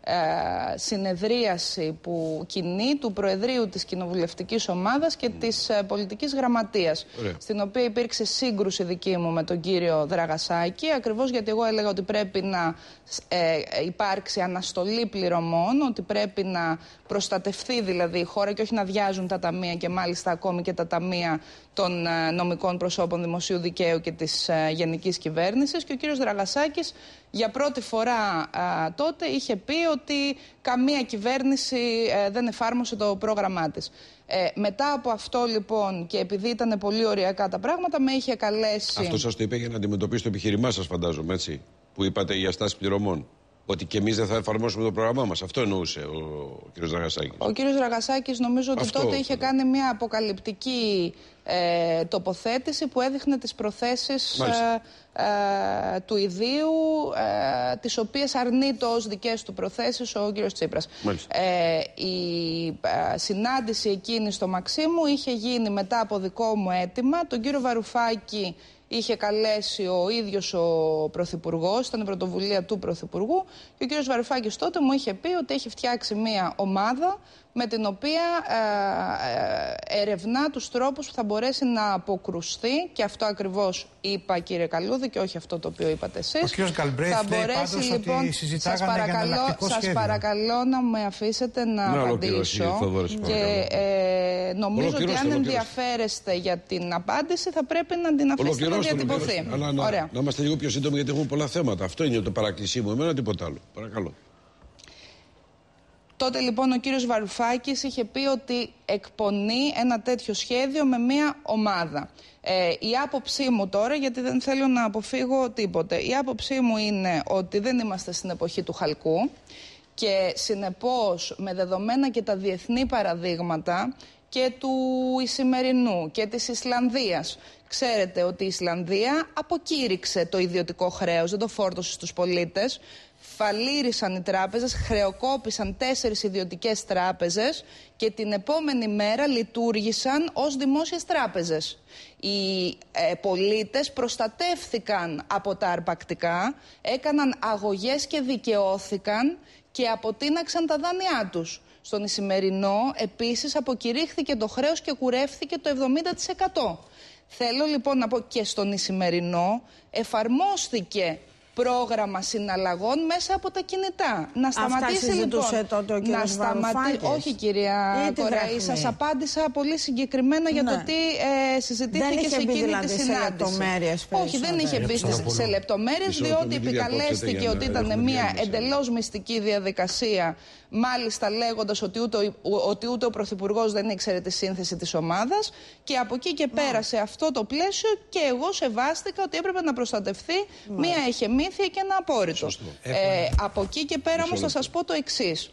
[SPEAKER 1] ε, συνεδρίαση που κοινή του Προεδρείου της Κοινοβουλευτικής Ομάδας και της ε, Πολιτικής Γραμματείας. Ωραία. Στην οποία υπήρξε σύγκρουση δική μου με τον κύριο Δραγασάκη, ακριβώς γιατί εγώ έλεγα ότι πρέπει να ε, υπάρξει αναστολή πληρωμών, ότι πρέπει να προστατευθεί δηλαδή η χώρα και όχι να αδειάζουν τα ταμεία και μάλιστα ακόμη και τα ταμεία των ε, νομικών προσώπων δημοσίου δικαίου και της ε, γενικής κυβέρνησης. Και ο κύριος Δραγασάκης για πρώτη φορά α, τότε είχε πει ότι καμία κυβέρνηση ε, δεν εφάρμοσε το πρόγραμμά της. Ε, μετά από αυτό λοιπόν και επειδή ήταν πολύ ωριακά τα πράγματα, με είχε καλέσει...
[SPEAKER 2] Αυτό σας το είπε για να αντιμετωπίσει το επιχείρημά σας, φαντάζομαι, έτσι, που είπατε για στάση πληρωμών. Ότι και εμείς δεν θα εφαρμόσουμε το πρόγραμμά μας. Αυτό εννοούσε ο κ. Δραγασάκης.
[SPEAKER 1] Ο κ. Δραγασάκης νομίζω ότι αυτό... τότε είχε κάνει μια αποκαλυπτική ε, τοποθέτηση που έδειχνε τις προθέσεις ε, ε, του ιδίου, ε, τις οποίες αρνείται ως δικές του προθέσεις ο κ. Τσίπρας. Ε, η ε, συνάντηση εκείνη στο Μαξίμου είχε γίνει μετά από δικό μου αίτημα. Τον κύριο Βαρουφάκη είχε καλέσει ο ίδιος ο Πρωθυπουργός, ήταν η πρωτοβουλία του Πρωθυπουργού, και ο κύριος Βαρουφάκης τότε μου είχε πει ότι έχει φτιάξει μία ομάδα με την οποία ε, ε, ερευνά τους τρόπους που θα μπορέσει να αποκρουστεί, και αυτό ακριβώς είπα, κύριε Καλούδη, και όχι αυτό το οποίο είπατε εσείς.
[SPEAKER 3] Ο κύριος Γκαλμπρέθ
[SPEAKER 1] θα
[SPEAKER 3] λέει
[SPEAKER 1] μπορέσει,
[SPEAKER 3] πάντως
[SPEAKER 1] λοιπόν,
[SPEAKER 3] ότι συζητάγανε για εναλλακτικό
[SPEAKER 1] σας
[SPEAKER 3] σχέδιο.
[SPEAKER 1] παρακαλώ να με αφήσετε να, να απαντήσω και ε, νομίζω ότι αν ενδιαφέρεστε για την απάντηση θα πρέπει να την αφήσετε να διατυπωθεί.
[SPEAKER 2] Αλλά να, να είμαστε λίγο πιο σύντομοι γιατί έχουμε πολλά θέματα. Αυτό είναι το παράκλησή μου, εμένα τίποτα άλλο. Παρακαλώ.
[SPEAKER 1] Τότε λοιπόν ο κύριος Βαρουφάκης είχε πει ότι εκπονεί ένα τέτοιο σχέδιο με μία ομάδα. Ε, η άποψή μου τώρα, γιατί δεν θέλω να αποφύγω τίποτε, η άποψή μου είναι ότι δεν είμαστε στην εποχή του χαλκού και συνεπώς με δεδομένα και τα διεθνή παραδείγματα και του Ισημερινού και της Ισλανδίας. Ξέρετε ότι η Ισλανδία αποκήρυξε το ιδιωτικό χρέος, δεν το φόρτωσε στους πολίτες. Φαλήρισαν οι τράπεζες, χρεοκόπησαν τέσσερις ιδιωτικές τράπεζες και την επόμενη μέρα λειτουργήσαν ως δημόσιες τράπεζες. Οι ε, πολίτες προστατεύθηκαν από τα αρπακτικά, έκαναν αγωγές και δικαιώθηκαν και αποτείναξαν τα δάνειά τους. Στον Ισημερινό επίσης αποκηρύχθηκε το χρέος και κουρεύθηκε το εβδομήντα τοις εκατό. Θέλω λοιπόν να πω και στον Ισημερινό εφαρμόστηκε πρόγραμμα συναλλαγών μέσα από τα κινητά. Να σταματήσει λοιπόν.
[SPEAKER 4] Τότε ο
[SPEAKER 1] να σταματήσει. Όχι, κυρία Κοραή, σας απάντησα πολύ συγκεκριμένα για ναι. το τι ε, συζητήθηκε σε εκείνη δηλαδή τη συνάντηση. Όχι, δεν είχε μπει σε λεπτομέρειες, διότι επικαλέστηκε ότι ήταν μια εντελώς μυστική διαδικασία. Μάλιστα λέγοντας ότι ούτε, ότι ούτε ο Πρωθυπουργός δεν ήξερε τη σύνθεση της ομάδας, και από εκεί και πέρα σε αυτό το πλαίσιο και εγώ σεβάστηκα ότι έπρεπε να προστατευθεί ναι. μία εχεμήθεια και ένα απόρριτο. Ε, από εκεί και πέρα όμως θα σας πω το εξής.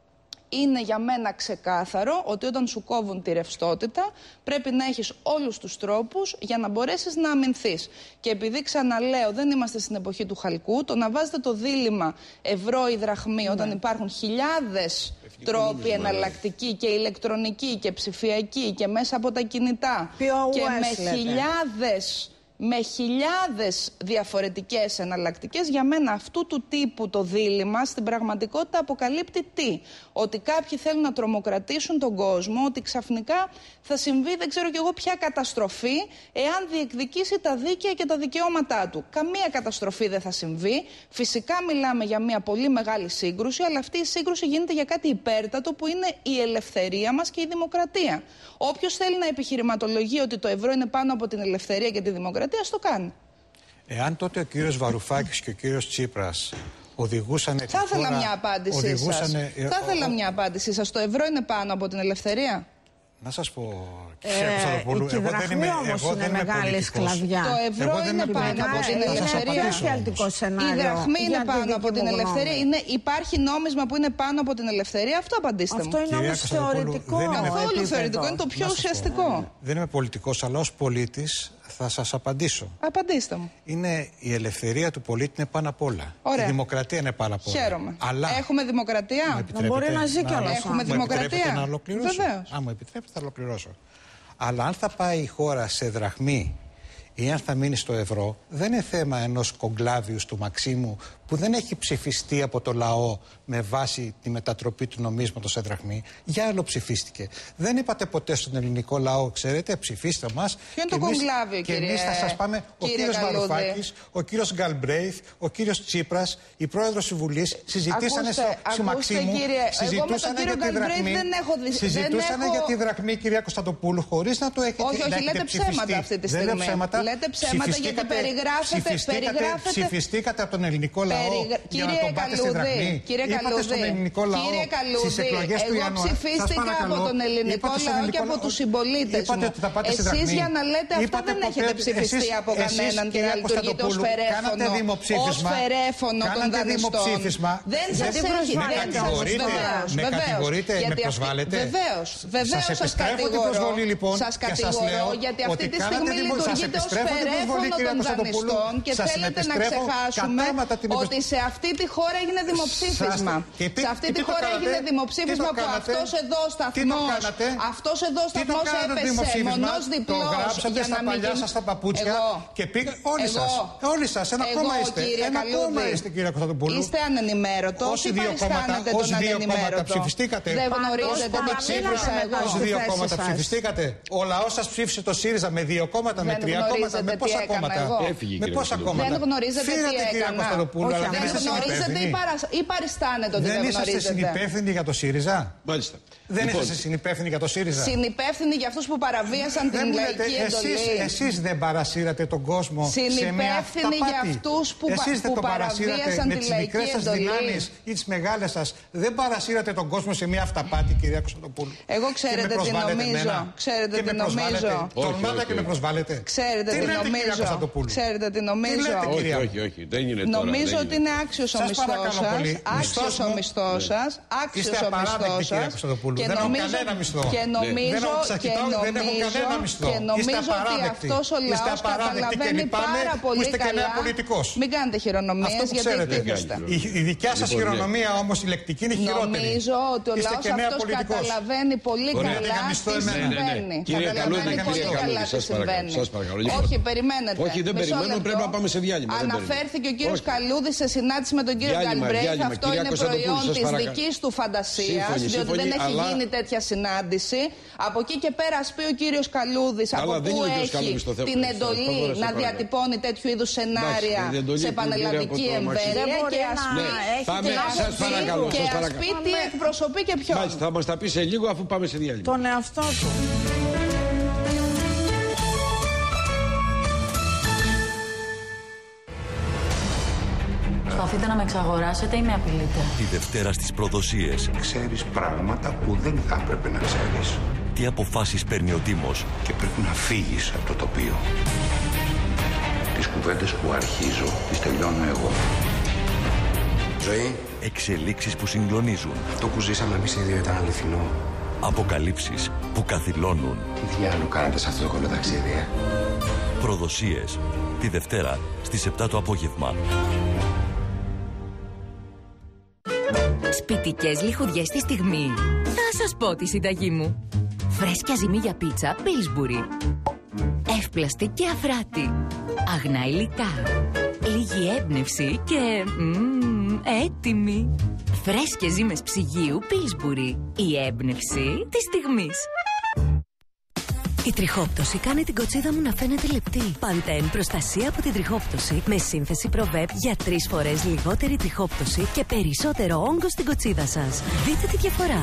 [SPEAKER 1] Είναι για μένα ξεκάθαρο ότι όταν σου κόβουν τη ρευστότητα πρέπει να έχεις όλους τους τρόπους για να μπορέσεις να αμυνθείς. Και επειδή ξαναλέω δεν είμαστε στην εποχή του χαλκού, το να βάζετε το δίλημμα ευρώ ή δραχμή ναι. όταν υπάρχουν χιλιάδες τρόποι εναλλακτικοί και ηλεκτρονικοί και ψηφιακοί και μέσα από τα κινητά
[SPEAKER 4] Ποιο
[SPEAKER 1] και
[SPEAKER 4] με
[SPEAKER 1] λέτε. χιλιάδες με χιλιάδες διαφορετικές εναλλακτικές, για μένα αυτού του τύπου το δίλημμα στην πραγματικότητα αποκαλύπτει τι? Ότι κάποιοι θέλουν να τρομοκρατήσουν τον κόσμο, ότι ξαφνικά θα συμβεί δεν ξέρω κι εγώ ποια καταστροφή εάν διεκδικήσει τα δίκαια και τα δικαιώματά του. Καμία καταστροφή δεν θα συμβεί. Φυσικά μιλάμε για μια πολύ μεγάλη σύγκρουση, αλλά αυτή η σύγκρουση γίνεται για κάτι υπέρτατο που είναι η ελευθερία μας και η δημοκρατία. Όποιος θέλει να επιχειρηματολογεί ότι το ευρώ είναι πάνω από την ελευθερία και τη δημοκρατία, ας το κάνει.
[SPEAKER 3] Εάν τότε ο κύριος Βαρουφάκης και ο κύριος Τσίπρας οδηγούσαν την
[SPEAKER 1] Θα ήθελα
[SPEAKER 3] χώρα,
[SPEAKER 1] μια απάντησή
[SPEAKER 3] οδηγούσανε...
[SPEAKER 1] σας. Θα ήθελα μια απάντησή σας. Το ευρώ είναι πάνω από την ελευθερία?
[SPEAKER 3] Να σας πω,
[SPEAKER 4] κύριε Κωνσταντοπούλου,
[SPEAKER 3] ε, εγώ δεν είμαι, εγώ δεν είμαι
[SPEAKER 4] μεγάλη σκλαβιά.
[SPEAKER 1] Το ευρώ εγώ είναι πάνω από την ελευθερία. Η δραχμή είναι πάνω από την ελευθερία. Είναι, υπάρχει νόμισμα που είναι πάνω από την ελευθερία. Αυτό απαντήστε
[SPEAKER 4] Αυτό
[SPEAKER 1] μου.
[SPEAKER 4] είναι όμως θεωρητικό.
[SPEAKER 1] Καθόλου θεωρητικό, είναι το πιο ουσιαστικό.
[SPEAKER 3] Δεν είμαι πολιτικός, αλλά ως πολίτης θα σας απαντήσω.
[SPEAKER 1] Απαντήστε μου.
[SPEAKER 3] Είναι η ελευθερία του πολίτη είναι πάνω απ' όλα.
[SPEAKER 1] Ωραία.
[SPEAKER 3] Η δημοκρατία είναι πάνω απ' όλα.
[SPEAKER 1] Χαίρομαι.
[SPEAKER 3] Αλλά...
[SPEAKER 1] Έχουμε δημοκρατία.
[SPEAKER 4] Να μπορεί να ζει κιόλας.
[SPEAKER 1] Έχουμε δημοκρατία.
[SPEAKER 3] Να ολοκληρώσω. Αν μου επιτρέπετε θα ολοκληρώσω. Αλλά αν θα πάει η χώρα σε δραχμή ή αν θα μείνει στο ευρώ, δεν είναι θέμα ενός κογκλάβιου του Μαξίμου που δεν έχει ψηφιστεί από το λαό με βάση τη μετατροπή του νομίσματος σε δραχμή, για άλλο ψηφίστηκε. Δεν είπατε ποτέ στον ελληνικό λαό, ξέρετε, ψηφίστε μας.
[SPEAKER 1] Ποιο είναι το κογκλάβιο,
[SPEAKER 3] κύριε? Και εμείς θα σας πάμε, ο κύριος Βαρουφάκης, ο κύριος Γκαλμπρέιθ, ο κύριος Τσίπρας, η πρόεδρος της Βουλής, συζητήσανε στο Μαξίμου, συζητούσανε για τη δραχμή. Συζητούσανε για τη δραχμή, κυρία Κωνσταντοπούλου, χωρίς να το έχετε
[SPEAKER 1] ψηφιστεί. Όχι, όχι, λέτε ψέματα αυτή τη στιγμή. Λέτε ψέματα γιατί περιγράφετε.
[SPEAKER 3] Ψηφιστήκατε από τον ελληνικό λαό για να τον πάτε στη δραχμή.
[SPEAKER 1] Κύριε Καλούδη, κύριε Καλούδη, εγώ ψηφίστηκα από τον ελληνικό λαό και από τους συμπολίτες μου. Εσείς για να λέτε αυτά δεν έχετε ψηφιστεί από κανέναν και να λειτουργείτε ως φερέφωνο, ως φερέφωνο των δανειστών. Δεν σας έχει, δεν σας, βεβαίως,
[SPEAKER 3] με κατηγορείτε, με προσβάλλετε.
[SPEAKER 1] Βεβαίως, βεβαίως σας κατηγορώ, σας κατηγορώ γιατί αυτή τη στιγμή λειτουργείτε ως φερέφωνο των δανειστών και θέλετε να ξεχάσουμε ότι σε αυτή τη χώρα έγινε δημοψήφισμα. Σε αυτή τη χώρα έγινε δημοψήφισμα που αυτός εδώ σταθμός, αυτός εδώ σταθμός έπεσε μονός διπλός.
[SPEAKER 3] Το γράψατε στα παλιά σας τα παπούτσια και πήγα. Όλοι σας. Όλοι σας. Ένα κόμμα είστε. Ένα κόμμα είστε, κύριε Κωνσταντοπούλου.
[SPEAKER 1] Είστε ανενημέρωτος ή παριστάνετε τον ανενημέρωτο?
[SPEAKER 3] Ψηφιστήκατε.
[SPEAKER 1] Δεν γνωρίζετε τι ψήφισα εγώ.
[SPEAKER 3] Όσοι δύο κόμματα ψηφιστήκατε. Ο λαός σας ψήφισε το ΣΥΡΙΖΑ με δύο κόμματα, με τρία κόμματα, με πόσα κόμματα? Με πόσα κόμματα?
[SPEAKER 1] Δεν γνωρίζετε τι έκανα. Δεν γνωρίζετε ή παριστάνετε ότι δεν γνωρίζετε?
[SPEAKER 3] Δεν είσαστε συνυπεύθυνοι για το ΣΥΡΙΖΑ?
[SPEAKER 2] Μάλιστα.
[SPEAKER 3] Δεν είσαστε συνυπεύθυνοι για το ΣΥΡΙΖΑ?
[SPEAKER 1] Συνυπεύθυνοι για αυτούς που παραβίασαν την λαϊκή εντολή.
[SPEAKER 3] Εσείς δεν παρασύρατε τον κόσμο σε μια αυταπάτη?
[SPEAKER 1] Συνυπεύθυνοι για αυτούς που,
[SPEAKER 3] εσείς δεν
[SPEAKER 1] που
[SPEAKER 3] τον παρασύρατε με τις μικρές σας δυνάμεις ή τις μεγάλες σας? Δεν παρασύρατε τον κόσμο σε μια αυταπάτη, κυρία Κωνσταντοπούλου?
[SPEAKER 1] Εγώ ξέρετε τι νομίζω. Ξέρετε τι νομίζω.
[SPEAKER 3] Τολμάτε και με προσβάλλετε.
[SPEAKER 1] Ξέρετε τι νομίζω. Ξέρετε τι νομίζω.
[SPEAKER 2] Όχι, όχι, όχι. Δεν είναι τώρα.
[SPEAKER 1] Νομίζω ότι είναι άξιος ο μισθός σας. Άξιος ο μισθός σας. Άξιος ο μισθός σας. Και νομίζω, και νομίζω, και νομίζω, και νομίζω ότι αυτός ο λαός καταλαβαίνει πάρα πολύ καλά. Μην κάνετε χειρονομίες γιατί εκτίθεστε.
[SPEAKER 3] Η δικιά σας χειρονομία όμως η λεκτική είναι χειρότερη.
[SPEAKER 1] Νομίζω ότι ο λαός αυτός καταλαβαίνει πολύ καλά τι συμβαίνει. Καταλαβαίνει πολύ καλά τι συμβαίνει. Όχι, περιμένετε.
[SPEAKER 2] Όχι, δεν περιμένω, πρέπει να πάμε σε διάλειμμα.
[SPEAKER 1] Αναφέρθηκε ο κύριος Καλούδης σε συνάντηση με τον κύριο Γκαλμπρέιθ. Αυτό είναι προϊόν της δικής του φαντασίας, διότι δεν έχει γίνει τέτοια συνάντηση. Από εκεί και πέρα, ας πει ο κύριος Καλούδης, από πού έχει την εντολή να διατυπώνει τέτοιου είδους σενάρια σε πανελλαδική εμβέλεια και ας πει τι εκπροσωπεί και ποιον.
[SPEAKER 2] Μάλιστα, θα μας τα πει σε λίγο αφού πάμε σε διάλειμμα.
[SPEAKER 4] Τον εαυτό του.
[SPEAKER 5] Προσπαθείτε να με εξαγοράσετε ή με απειλείτε?
[SPEAKER 8] Τη Δευτέρα στις προδοσίες.
[SPEAKER 7] Ξέρεις πράγματα που δεν θα έπρεπε να ξέρεις.
[SPEAKER 8] Τι αποφάσεις παίρνει ο Δήμος.
[SPEAKER 7] Και πρέπει να φύγεις από το τοπίο. Τις κουβέντες που αρχίζω, τις τελειώνω εγώ. Ζωή.
[SPEAKER 8] Εξελίξεις που συγκλονίζουν.
[SPEAKER 7] Αυτό που ζήσαμε εμείς οι δύο ήταν αληθινό.
[SPEAKER 8] Αποκαλύψεις που καθυλώνουν.
[SPEAKER 7] Τι διάλογο κάνατε σε αυτό το κολοταξίδι, ε?
[SPEAKER 8] Προδοσίες. Τη Δευτέρα στις επτά το απόγευμα.
[SPEAKER 9] Σπιτικές λιχουδιές στη στιγμή. Θα σας πω τη συνταγή μου. Φρέσκια ζυμή για πίτσα Πίλσμπουρι. Εύπλαστη και αφράτη. Αγνά υλικά. Λίγη έμπνευση και μμμ, έτοιμη. Φρέσκες ζύμες ψυγείου Πίλσμπουρι. Η έμπνευση της στιγμής. Η τριχόπτωση κάνει την κοτσίδα μου να φαίνεται λεπτή. Παντέν προστασία από την τριχόπτωση με σύνθεση Προβέπ για τρεις φορές λιγότερη τριχόπτωση και περισσότερο όγκο στην κοτσίδα σας. Δείτε τη διαφορά.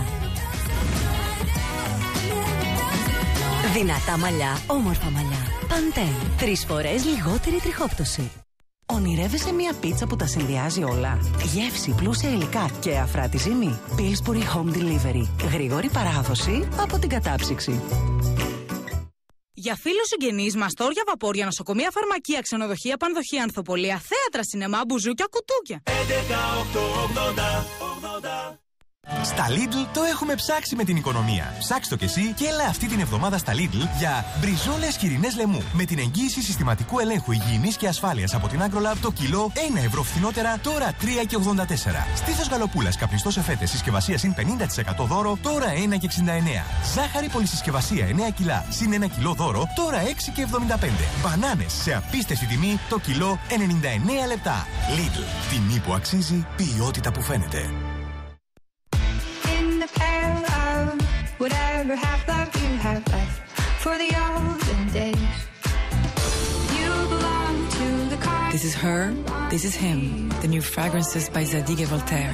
[SPEAKER 9] Δυνατά μαλλιά, όμορφα μαλλιά. Παντέν. Τρεις φορές λιγότερη τριχόπτωση.
[SPEAKER 24] Ονειρεύεσαι μια πίτσα που τα συνδυάζει όλα? Γεύση, πλούσια υλικά και αφράτη ζύμη. Pillsbury Home Delivery. Γρήγορη παράδοση από την κατάψυξη.
[SPEAKER 25] Για φίλους συγγενείς, μαστόρια, βαπόρια, νοσοκομεία, φαρμακεία, ξενοδοχεία, πανδοχεία, ανθοπολία, θέατρα, σινεμά, μπουζούκια, κουτούκια.
[SPEAKER 19] Στα Lidl το έχουμε ψάξει με την οικονομία. Ψάξ' το κι εσύ και έλα αυτή την εβδομάδα στα Lidl για μπριζόλες χοιρινές λαιμού. Με την εγγύηση συστηματικού ελέγχου υγιεινής και ασφάλειας από την Agrolab το κιλό ένα ευρώ φθηνότερα, τώρα τρία και ογδόντα τέσσερα. Στήθος γαλοπούλας καπνιστός σε φέτες συσκευασία συν πενήντα τοις εκατό δώρο, τώρα ένα και εξήντα εννέα. Ζάχαρη πολυσυσκευασία εννέα κιλά συν ένα κιλό δώρο, τώρα έξι και εβδομήντα πέντε. Μπανάνες σε απίστευτη τιμή το κιλό ενενήντα εννέα λεπτά. Lidl. Τιμή που αξίζει, ποιότητα που φαίνεται.
[SPEAKER 11] Whatever half love you have left for the olden days. You belong to the car.
[SPEAKER 12] This is her, this is him. The new fragrances by Zadig et Voltaire.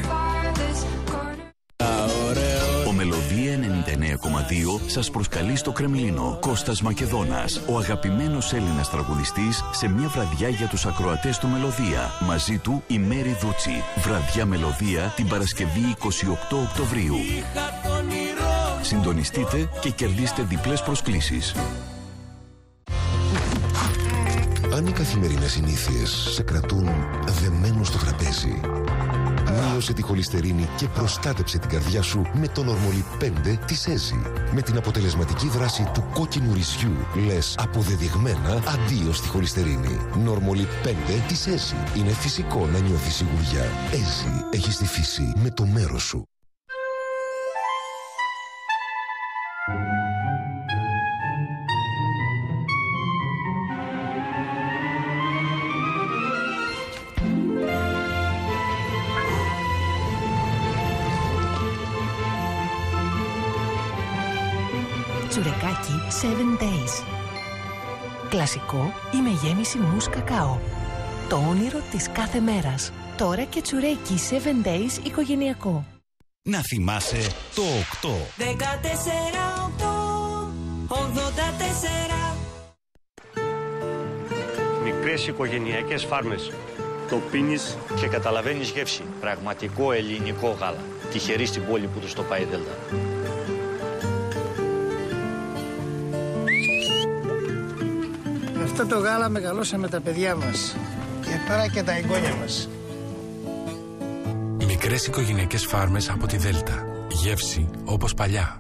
[SPEAKER 15] Ο Μελωδία ενενήντα εννέα κόμμα δύο σας προσκαλεί στο Κρεμλίνο. Κώστας Μακεδόνας, ο αγαπημένος Έλληνας τραγουδιστής, σε μια βραδιά για τους ακροατές του Μελωδία. Μαζί του η Μέρη Δούτσι. Βραδιά Μελωδία την Παρασκευή εικοστή ογδόη Οκτωβρίου. Συντονιστείτε και κερδίστε διπλές προσκλήσεις.
[SPEAKER 10] Αν οι καθημερινές συνήθειες σε κρατούν δεμένο στο τραπέζι, μείωσε τη χολυστερίνη και προστάτεψε την καρδιά σου με το Normolip πέντε της Easy. Με την αποτελεσματική δράση του κόκκινου ρυζιού, λες αποδεδειγμένα αντίο στη χολυστερίνη. Normolip πέντε της Easy. Είναι φυσικό να νιώθεις σιγουριά. Easy. Έχεις τη φύση με το μέρος σου.
[SPEAKER 24] Τσουρεκάκι seven days. Κλασικό ή με γέμιση μους κακάο. Το όνειρο της κάθε μέρας. Τώρα και τσουρέκι seven days οικογενειακό.
[SPEAKER 13] Να θυμάσαι το οκτώ.
[SPEAKER 11] δεκατέσσερα οκτώ ογδόντα τέσσερα.
[SPEAKER 20] Μικρές οικογενειακές φάρμες. Το πίνεις και καταλαβαίνεις γεύση.
[SPEAKER 17] Πραγματικό ελληνικό γάλα. Τυχεροί στην πόλη που τους το πάει η Δέλτα.
[SPEAKER 18] Αυτό το γάλα μεγαλώσαμε τα παιδιά μας. Και τώρα και τα εγγόνια μας.
[SPEAKER 26] Μικρές οικογενειακές φάρμες από τη Δέλτα. Γεύση όπως παλιά.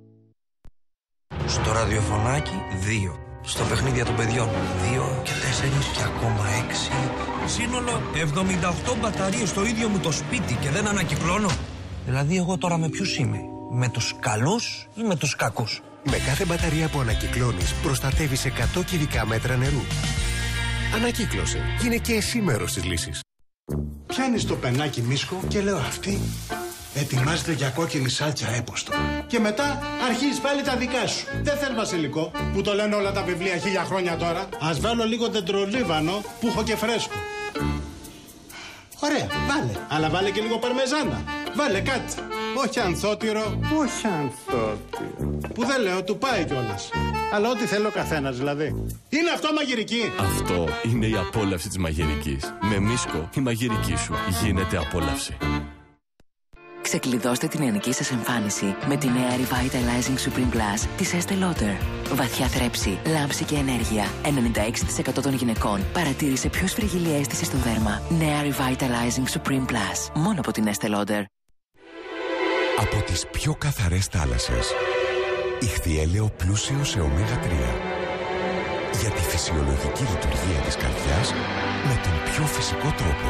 [SPEAKER 27] Στο ραδιοφωνάκι δύο. Στο παιχνίδια των παιδιών δύο και τέσσερις και ακόμα έξι.
[SPEAKER 28] Σύνολο εβδομήντα οκτώ μπαταρίες στο ίδιο μου το σπίτι και δεν ανακυκλώνω.
[SPEAKER 27] Δηλαδή εγώ τώρα με ποιους είμαι? Με τους καλούς ή με τους κακούς?
[SPEAKER 29] Με κάθε μπαταρία που ανακυκλώνεις προστατεύεις εκατό κυβικά μέτρα νερού. Ανακύκλωσε και είναι και εσύ μέρος της λύσης.
[SPEAKER 30] Πιάνεις το πενάκι Μίσκο και λέω αυτή ετοιμάζεται για κόκκινη σάλτσα έποστο. Και μετά αρχίζεις πάλι τα δικά σου. Δεν θες βασιλικό που το λένε όλα τα βιβλία χίλια χρόνια τώρα. Ας βάλω λίγο δεντρολίβανο που έχω και φρέσκο. Ωραία, βάλε. Αλλά βάλε και λίγο παρμεζάνα. Βάλε κάτι. Όχι ανθότυρο. Όχι ανθότυρο. Που δεν λέω, του πάει κιόλας. Αλλά ό,τι θέλει ο καθένας δηλαδή. Είναι αυτό μαγειρική?
[SPEAKER 31] Αυτό είναι η απόλαυση της μαγειρικής. Με Μίσκο η μαγειρική σου γίνεται απόλαυση.
[SPEAKER 9] Ξεκλειδώστε την ιονική σας εμφάνιση με τη νέα Revitalizing Supreme Plus της Estée Lauder. Βαθιά θρέψη, λάμψη και ενέργεια. ενενήντα έξι τοις εκατό των γυναικών παρατήρησε πιο σφριγγυλή αίσθηση στο δέρμα. Νέα Revitalizing Supreme Plus. Μόνο από την Estée Lauder.
[SPEAKER 10] Από τις πιο καθαρές θάλασσες. Ιχθυέλαιο πλούσιο σε ωμέγα τρία. Για τη φυσιολογική λειτουργία της καρδιάς με τον πιο φυσικό τρόπο.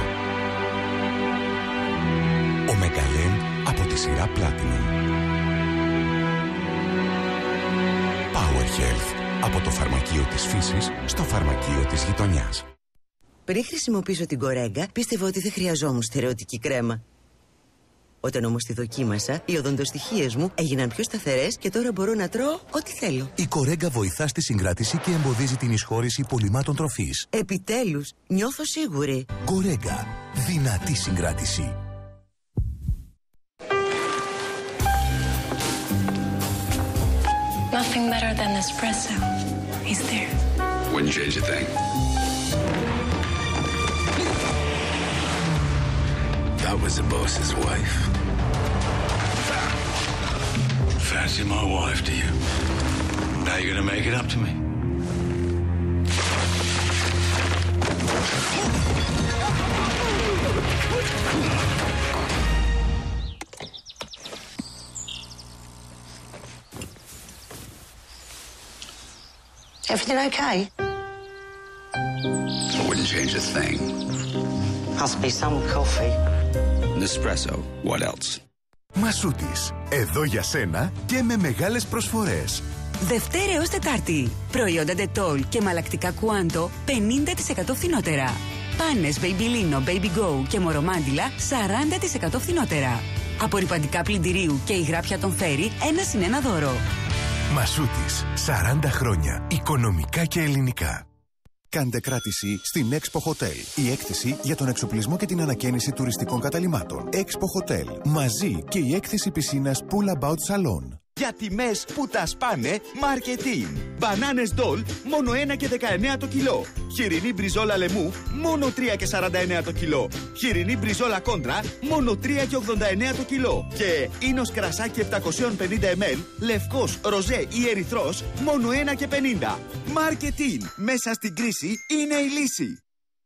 [SPEAKER 10] Ομεγκαλέν από τη σειρά Platinum. Power Health. Από το φαρμακείο της φύσης στο φαρμακείο της γειτονιάς.
[SPEAKER 32] Πριν χρησιμοποιήσω την Κορέγκα, πίστευα ότι δεν χρειαζόμουν στερεωτική κρέμα. Όταν όμως τη δοκίμασα, οι οδοντοστοιχίες μου έγιναν πιο σταθερές και τώρα μπορώ να τρώω ό,τι θέλω.
[SPEAKER 10] Η Κορέγκα βοηθά στη συγκράτηση και εμποδίζει την εισχώρηση πολυμάτων τροφής.
[SPEAKER 32] Επιτέλους, νιώθω σίγουρη.
[SPEAKER 10] Κορέγκα. Δυνατή συγκράτηση.
[SPEAKER 5] Nothing better than espresso. Is there?
[SPEAKER 7] Wouldn't change a thing. That was the boss's wife. Fancy my wife, do you? Now you're gonna make it up to me.
[SPEAKER 1] Everything okay?
[SPEAKER 7] I wouldn't change a thing.
[SPEAKER 1] Must be some coffee.
[SPEAKER 7] Nespresso. What else?
[SPEAKER 2] Μασούτης. Εδώ για σένα και με μεγάλες προσφορές.
[SPEAKER 3] Δευτέρα έως Τετάρτη. Προϊόντα Dettol και μαλακτικά Κουάντο πενήντα τοις εκατό φθηνότερα. Πάνες Babyliss, Baby Go και Μορομάντιλα σαράντα τοις εκατό φθηνότερα. Απορρυπαντικά πλυντηρίου και υγράπια των Φέρι ένα συν ένα δώρο.
[SPEAKER 2] Μασούτης. σαράντα χρόνια. Οικονομικά και ελληνικά. Κάντε κράτηση στην Expo Hotel. Η έκθεση για τον εξοπλισμό και την ανακαίνιση τουριστικών καταλυμάτων. Expo Hotel. Μαζί και η έκθεση πισίνας Pool About Salon.
[SPEAKER 4] Για τιμές που τα σπάνε, Marketing. Μπανάνες Ντόλ, μόνο ένα και δεκαεννέα το κιλό. Χοιρινή μπριζόλα λεμού, μόνο τρία και σαράντα εννέα το κιλό. Χοιρινή μπριζόλα κόντρα, μόνο τρία και ογδόντα εννέα το κιλό. Και ίνος κρασάκι επτακόσια πενήντα μιλιλίτρων, λευκός, ροζέ ή ερυθρός, μόνο ένα και πενήντα. Marketing. Μέσα στην κρίση είναι η λύση.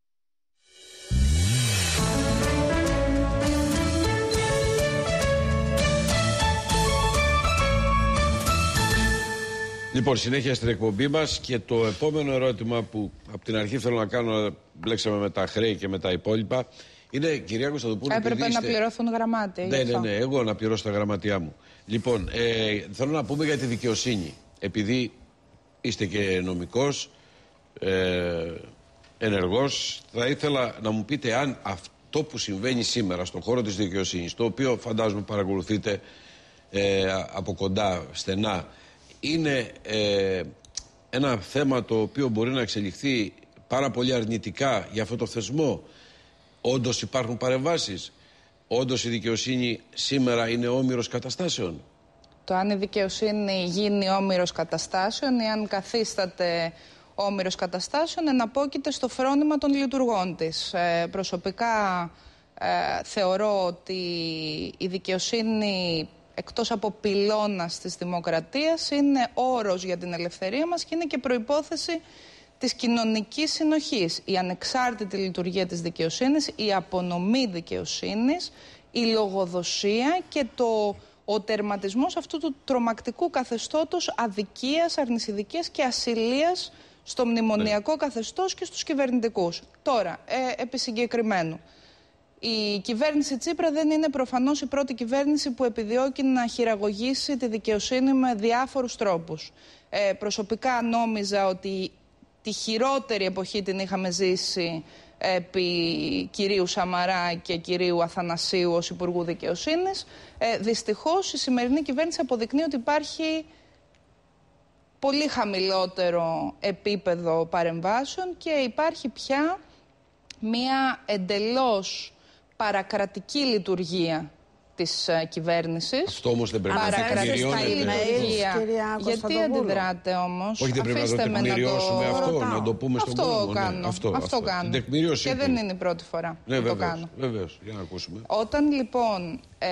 [SPEAKER 6] Λοιπόν, συνέχεια στην εκπομπή μας και το επόμενο ερώτημα που από την αρχή θέλω να κάνω, μπλέξαμε με τα χρέη και με τα υπόλοιπα, είναι, κυρία Κωνσταντοπούλου,
[SPEAKER 8] έπρεπε είστε... να πληρωθούν γραμμάτια.
[SPEAKER 6] Ναι, ναι, ναι, εγώ να πληρώσω τα γραμματιά μου. Λοιπόν, ε, θέλω να πούμε για τη δικαιοσύνη. Επειδή είστε και νομικός, ε, ενεργός, θα ήθελα να μου πείτε αν αυτό που συμβαίνει σήμερα στον χώρο της δικαιοσύνης, το οποίο φαντάζομαι παρακολουθείτε ε, από κοντά, στενά, είναι ε, ένα θέμα το οποίο μπορεί να εξελιχθεί πάρα πολύ αρνητικά για αυτό το θεσμό. Όντως υπάρχουν παρεμβάσεις. Όντως η δικαιοσύνη σήμερα είναι όμηρος καταστάσεων.
[SPEAKER 8] Το αν η δικαιοσύνη γίνει όμηρος καταστάσεων ή αν καθίσταται όμηρος καταστάσεων εναπόκειται στο φρόνημα των λειτουργών της. Ε, προσωπικά ε, θεωρώ ότι η δικαιοσύνη, εκτός από πυλώνας της δημοκρατίας, είναι όρος για την ελευθερία μας και είναι και προϋπόθεση της κοινωνικής συνοχής. Η ανεξάρτητη λειτουργία της δικαιοσύνης, η απονομή δικαιοσύνης, η λογοδοσία και το, ο τερματισμός αυτού του τρομακτικού καθεστώτος αδικίας, αρνησιδικίας και ασυλίας στο μνημονιακό καθεστώς και στους κυβερνητικούς. Τώρα, ε, επί συγκεκριμένου. Η κυβέρνηση Τσίπρα δεν είναι προφανώς η πρώτη κυβέρνηση που επιδιώκει να χειραγωγήσει τη δικαιοσύνη με διάφορους τρόπους. Ε, προσωπικά νόμιζα ότι τη χειρότερη εποχή την είχαμε ζήσει επί κυρίου Σαμαρά και κυρίου Αθανασίου ως Υπουργού Δικαιοσύνης. Ε, δυστυχώς η σημερινή κυβέρνηση αποδεικνύει ότι υπάρχει πολύ χαμηλότερο επίπεδο παρεμβάσεων και υπάρχει πια μία εντελώς παρακρατική λειτουργία της uh, κυβέρνησης.
[SPEAKER 6] Αυτό όμως δεν πρέπει να
[SPEAKER 8] παρακρατική λειτουργία. Γιατί αντιδράτε όμως?
[SPEAKER 6] Όχι, δεν πρέπει
[SPEAKER 8] Αφήστε
[SPEAKER 6] να το τεκμηριώσουμε
[SPEAKER 8] το...
[SPEAKER 6] αυτό, να το πούμε στον
[SPEAKER 8] αυτό
[SPEAKER 6] κόσμο.
[SPEAKER 8] Κάνω.
[SPEAKER 6] Ναι, αυτό,
[SPEAKER 8] αυτό,
[SPEAKER 6] αυτό
[SPEAKER 8] κάνω.
[SPEAKER 6] Και
[SPEAKER 8] δεν είναι η πρώτη φορά
[SPEAKER 6] ναι,
[SPEAKER 8] που
[SPEAKER 6] βεβαίως,
[SPEAKER 8] το κάνω.
[SPEAKER 6] Βεβαίως, για να ακούσουμε.
[SPEAKER 8] Όταν λοιπόν ε,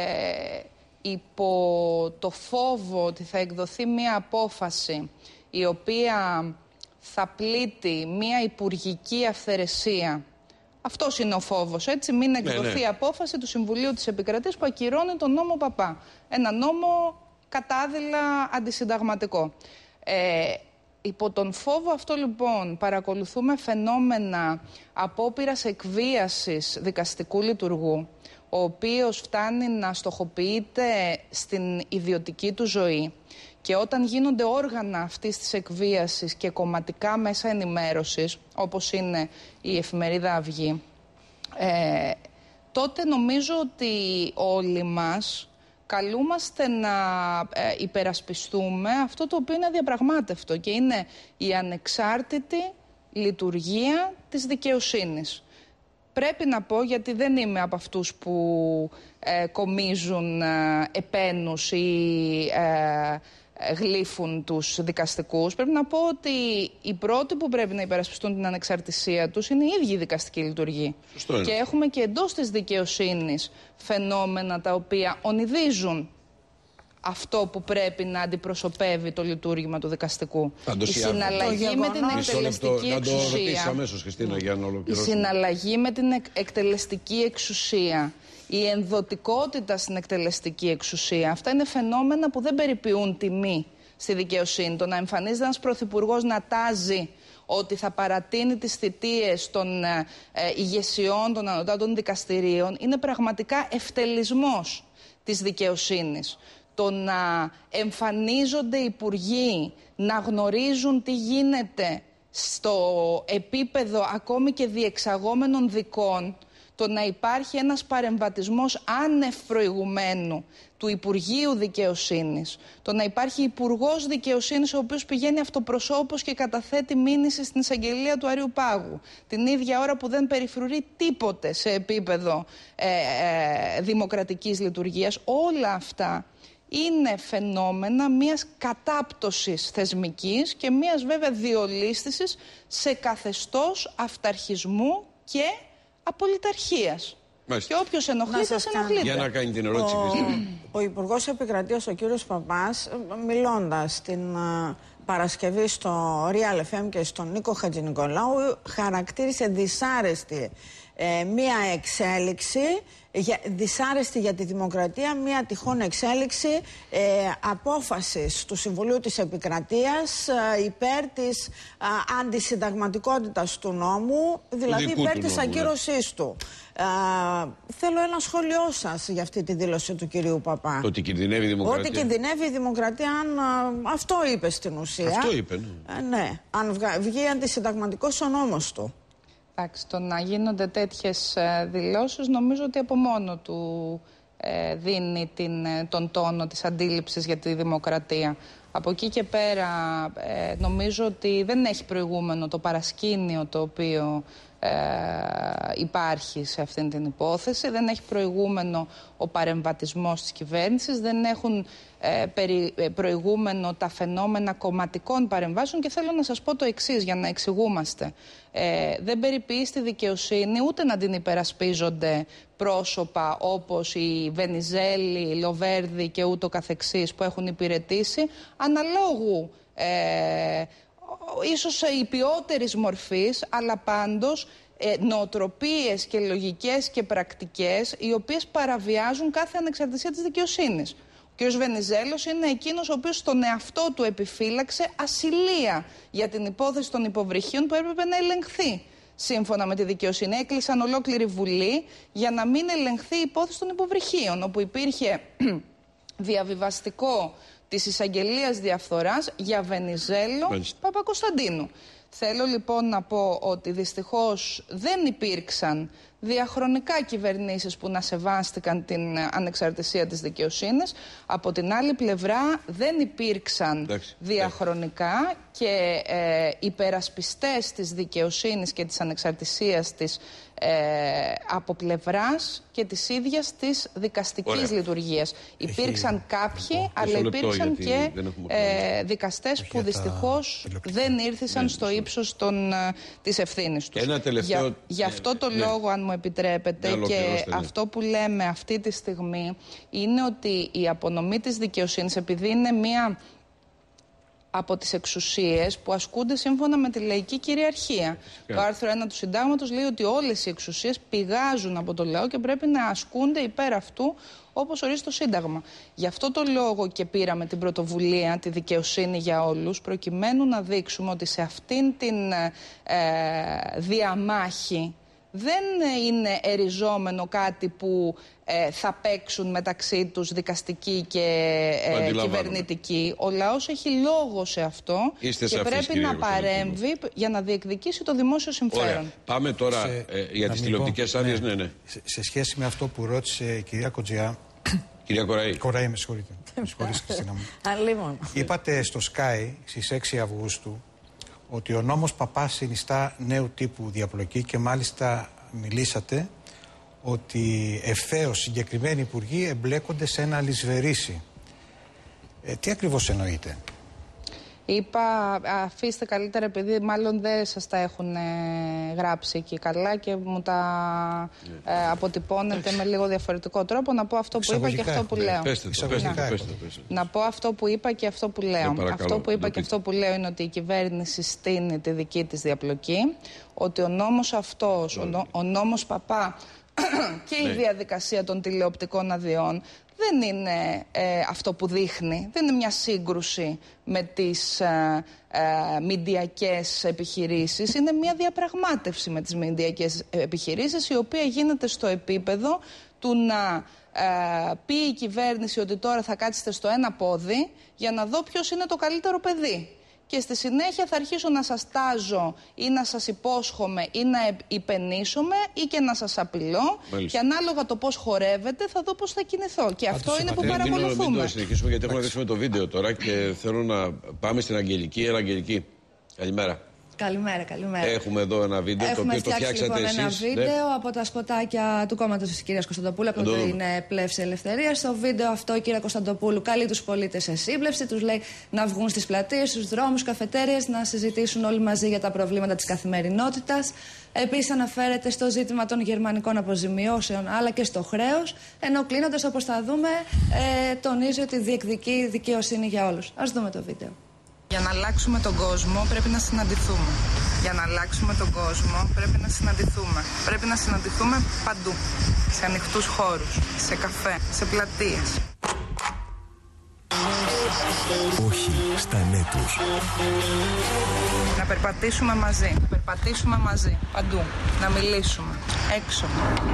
[SPEAKER 8] υπό το φόβο ότι θα εκδοθεί μία απόφαση η οποία θα πλήττει μία υπουργική αυθαιρεσία. Αυτός είναι ο φόβος, έτσι, μην εκδοθεί ναι, ναι. απόφαση του Συμβουλίου της Επικρατείας που ακυρώνει τον νόμο Παπά. Ένα νόμο κατάδειλα αντισυνταγματικό. Ε, υπό τον φόβο αυτό λοιπόν παρακολουθούμε φαινόμενα απόπειρας εκβίασης δικαστικού λειτουργού, ο οποίος φτάνει να στοχοποιείται στην ιδιωτική του ζωή. Και όταν γίνονται όργανα αυτής της εκβίασης και κομματικά μέσα ενημέρωσης, όπως είναι η εφημερίδα Αυγή, ε, τότε νομίζω ότι όλοι μας καλούμαστε να ε, υπερασπιστούμε αυτό το οποίο είναι αδιαπραγμάτευτο και είναι η ανεξάρτητη λειτουργία της δικαιοσύνης. Πρέπει να πω, γιατί δεν είμαι από αυτούς που ε, κομίζουν ε, επένους ή ε, γλύφουν τους δικαστικούς. Πρέπει να πω ότι οι πρώτοι που πρέπει να υπερασπιστούν την ανεξαρτησία τους είναι οι ίδιοι οι δικαστικοί λειτουργοί. Και έχουμε και εντός της δικαιοσύνης φαινόμενα τα οποία ονειδίζουν αυτό που πρέπει να αντιπροσωπεύει το λειτουργήμα του δικαστικού. Η συναλλαγή με την εκτελεστική εξουσία. Η συναλλαγή με την εκτελεστική εξουσία. Η ενδοτικότητα στην εκτελεστική εξουσία. Αυτά είναι φαινόμενα που δεν περιποιούν τιμή στη δικαιοσύνη. Το να εμφανίζεται ένας πρωθυπουργός να τάζει ότι θα παρατείνει τις θητείες των ε, ε, ηγεσιών των ανωτάτων δικαστηρίων είναι πραγματικά ευτελισμός της δικαιοσύνης. Το να εμφανίζονται υπουργοί, να γνωρίζουν τι γίνεται στο επίπεδο ακόμη και διεξαγόμενων δικών, το να υπάρχει ένας παρεμβατισμός άνευ προηγουμένου του Υπουργείου Δικαιοσύνης, το να υπάρχει Υπουργός Δικαιοσύνης ο οποίος πηγαίνει αυτοπροσώπως και καταθέτει μήνυση στην εισαγγελία του Αριού Πάγου την ίδια ώρα που δεν περιφρουρεί τίποτε σε επίπεδο ε, ε, δημοκρατικής λειτουργίας, όλα αυτά είναι φαινόμενα μιας κατάπτωσης θεσμικής και μιας βέβαια διολίσθησης σε καθεστώς αυταρχισμού και απολυταρχίας.
[SPEAKER 6] Μάλιστα.
[SPEAKER 8] Και όποιος ενοχλείται, ενοχλείται.
[SPEAKER 6] Για να κάνει την ερώτηση.
[SPEAKER 11] Ο, ο Υπουργός Επικρατείας, ο κύριος Παπάς, μιλώντας την uh, Παρασκευή στο Real εφ εμ και στον Νίκο Χατζηνικολάου, χαρακτήρισε δυσάρεστη ε, μία εξέλιξη, για, δυσάρεστη για τη δημοκρατία, μία τυχόν εξέλιξη ε, απόφασης του Συμβουλίου της Επικρατείας ε, υπέρ της ε, αντισυνταγματικότητας του νόμου, δηλαδή υπέρ του της νόμου, ακύρωσής ναι. του. Ε, θέλω ένα σχόλιο σας για αυτή τη δήλωση του κυρίου Παπά.
[SPEAKER 6] Ότι κινδυνεύει η δημοκρατία.
[SPEAKER 11] Ότι κινδυνεύει η δημοκρατία, αν α, αυτό είπε στην ουσία.
[SPEAKER 6] Αυτό είπε, ναι.
[SPEAKER 11] Ε, ναι, αν βγα, βγει αντισυνταγματικός ο νόμος του.
[SPEAKER 8] Εντάξει, το να γίνονται τέτοιες ε, δηλώσεις νομίζω ότι από μόνο του ε, δίνει την, ε, τον τόνο της αντίληψης για τη δημοκρατία. Από εκεί και πέρα ε, νομίζω ότι δεν έχει προηγούμενο το παρασκήνιο το οποίο ε, υπάρχει σε αυτήν την υπόθεση. Δεν έχει προηγούμενο ο παρεμβατισμός της κυβέρνησης. Δεν έχουν ε, περι, ε, προηγούμενο τα φαινόμενα κομματικών παρεμβάσεων. Και θέλω να σας πω το εξής για να εξηγούμαστε. Ε, δεν περιποιεί στη δικαιοσύνη ούτε να την υπερασπίζονται πρόσωπα όπως η Βενιζέλη, η Λοβέρδη και ούτω καθεξής που έχουν υπηρετήσει αναλόγου ε, ίσως υπιότερης μορφής, αλλά πάντως ε, νοοτροπίες και λογικές και πρακτικές οι οποίες παραβιάζουν κάθε ανεξαρτησία της δικαιοσύνης. Ο κ. Βενιζέλος είναι εκείνος ο οποίος στον εαυτό του επιφύλαξε ασυλία για την υπόθεση των υποβρυχίων που έπρεπε να ελεγχθεί. Σύμφωνα με τη δικαιοσύνη, έκλεισαν ολόκληρη Βουλή για να μην ελεγχθεί η υπόθεση των υποβρυχίων, όπου υπήρχε διαβιβαστικό της εισαγγελίας διαφθοράς για Βενιζέλο Μάλιστα. Παπακοσταντίνου. Θέλω λοιπόν να πω ότι δυστυχώς δεν υπήρξαν διαχρονικά κυβερνήσεις που να σεβάστηκαν την ανεξαρτησία της δικαιοσύνης. Από την άλλη πλευρά δεν υπήρξαν Εντάξει. διαχρονικά και ε, υπερασπιστές της δικαιοσύνης και της ανεξαρτησίας της ε, από πλευράς και της ίδιας της δικαστικής Ωραία. λειτουργίας. Έχει... Υπήρξαν κάποιοι, αλλά υπήρξαν και ε, δικαστές Έχει που δυστυχώς δεν ήρθαν ναι, στο ύψος των, της ευθύνης τους.
[SPEAKER 6] Ένα τελευταίο...
[SPEAKER 8] Για, για αυτό το ναι. λόγο, αν μου επιτρέπετε, ναι, και ναι. αυτό που λέμε αυτή τη στιγμή είναι ότι η απονομή της δικαιοσύνης, επειδή είναι μία από τις εξουσίες που ασκούνται σύμφωνα με τη λαϊκή κυριαρχία. Yeah. Το άρθρο ένα του Συντάγματος λέει ότι όλες οι εξουσίες πηγάζουν από το λαό και πρέπει να ασκούνται υπέρ αυτού όπως ορίζει το Σύνταγμα. Γι' αυτό το λόγο και πήραμε την πρωτοβουλία, τη δικαιοσύνη για όλους, προκειμένου να δείξουμε ότι σε αυτήν την ε, διαμάχη δεν είναι εριζόμενο κάτι που ε, θα παίξουν μεταξύ τους δικαστικοί και ε, κυβερνητικοί. Ο λαός έχει λόγο σε αυτό Είστε και πρέπει κύριε, να παρέμβει για να διεκδικήσει το δημόσιο συμφέρον.
[SPEAKER 6] Ωραία. Πάμε τώρα σε, ε, για τις τηλεοπτικές άδειες. Ναι. Ναι, ναι.
[SPEAKER 12] Σε, σε σχέση με αυτό που ρώτησε η κυρία Κοντζιά.
[SPEAKER 6] Κυρία Κοραή.
[SPEAKER 12] Κοραή, με συγχωρείτε. Με συγχωρείτε, Χριστίνα μου. Είπατε στο Sky στις έξι Αυγούστου ότι ο νόμος Παπά συνιστά νέου τύπου διαπλοκή και μάλιστα μιλήσατε ότι ευθέως συγκεκριμένοι υπουργοί εμπλέκονται σε ένα λησβερίσι. Ε, τι ακριβώς εννοείτε?
[SPEAKER 8] Είπα, αφήστε καλύτερα, επειδή μάλλον δεν σας τα έχουν ε, γράψει εκεί καλά και μου τα ε, αποτυπώνετε με λίγο διαφορετικό τρόπο, να πω αυτό που είπα και αυτό που λέω.
[SPEAKER 6] Πέστε το, πέστε το, πέστε το.
[SPEAKER 8] Να πω αυτό που είπα και αυτό που λέω.
[SPEAKER 6] Ε,
[SPEAKER 8] αυτό που είπα και αυτό που λέω είναι ότι η κυβέρνηση στείνει τη δική της διαπλοκή, ότι ο νόμος αυτός, ο, νο, ο νόμος Παπά και η διαδικασία των τηλεοπτικών αδειών δεν είναι ε, αυτό που δείχνει, δεν είναι μια σύγκρουση με τις ε, ε, μηντιακές επιχειρήσεις, είναι μια διαπραγμάτευση με τις μηντιακές επιχειρήσεις, η οποία γίνεται στο επίπεδο του να ε, πει η κυβέρνηση ότι τώρα θα κάτσετε στο ένα πόδι για να δω ποιος είναι το καλύτερο παιδί. Και στη συνέχεια θα αρχίσω να σας τάζω ή να σας υπόσχομαι ή να υπενήσωμαι ή και να σας απειλώ. Μάλιστα. Και ανάλογα το πώς χορεύετε θα δω πώς θα κινηθώ. Και αυτό είναι που παρακολουθούμε.
[SPEAKER 6] Μην το συνεχίσουμε, γιατί έχουμε να δείξουμε το βίντεο τώρα και θέλω να πάμε στην Αγγελική. Έλα, Αγγελική. Καλημέρα.
[SPEAKER 13] Καλημέρα, καλημέρα.
[SPEAKER 6] Έχουμε εδώ ένα βίντεο.
[SPEAKER 13] Έχουμε
[SPEAKER 6] το οποίο το φτιάξατε
[SPEAKER 13] λοιπόν,
[SPEAKER 6] εσείς.
[SPEAKER 13] Ένα βίντεο ναι. από τα σποτάκια του κόμματος της κυρίας Κωνσταντοπούλου, από την Πλεύση Ελευθερία. Στο βίντεο αυτό η κυρία Κωνσταντοπούλου καλεί τους πολίτες σε σύμπλευση, τους λέει να βγουν στις πλατείες, στους δρόμους, καφετέριες, να συζητήσουν όλοι μαζί για τα προβλήματα της καθημερινότητας. Επίσης αναφέρεται στο ζήτημα των γερμανικών αποζημιώσεων αλλά και στο χρέος. Ενώ κλείνοντας, όπως θα δούμε, ε, τονίζει ότι διεκδικεί δικαιοσύνη για όλους. Ας δούμε το βίντεο.
[SPEAKER 8] Για να αλλάξουμε τον κόσμο πρέπει να συναντηθούμε. Για να αλλάξουμε τον κόσμο πρέπει να συναντηθούμε. Πρέπει να συναντηθούμε παντού. Σε ανοιχτούς χώρους, σε καφέ, σε πλατείες.
[SPEAKER 29] Όχι στα ναι τους.
[SPEAKER 8] Να περπατήσουμε μαζί. Να περπατήσουμε μαζί. Παντού. Να μιλήσουμε. Έξω.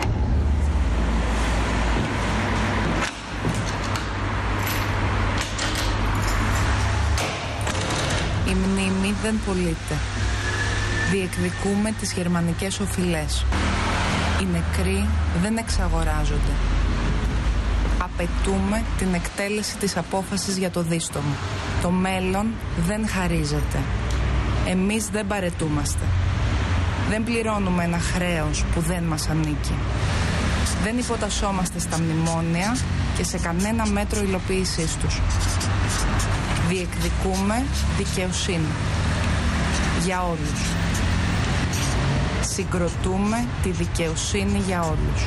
[SPEAKER 13] Η μνήμη δεν πωλείται. Διεκδικούμε τις γερμανικές οφειλές. Οι νεκροί δεν εξαγοράζονται. Απαιτούμε την εκτέλεση της απόφασης για το δίστομο. Το μέλλον δεν χαρίζεται. Εμείς δεν παρετούμαστε. Δεν πληρώνουμε ένα χρέος που δεν μας ανήκει. Δεν υποτασσόμαστε στα μνημόνια και σε κανένα μέτρο υλοποίησής τους. Διεκδικούμε δικαιοσύνη για όλους. Συγκροτούμε τη δικαιοσύνη για όλους.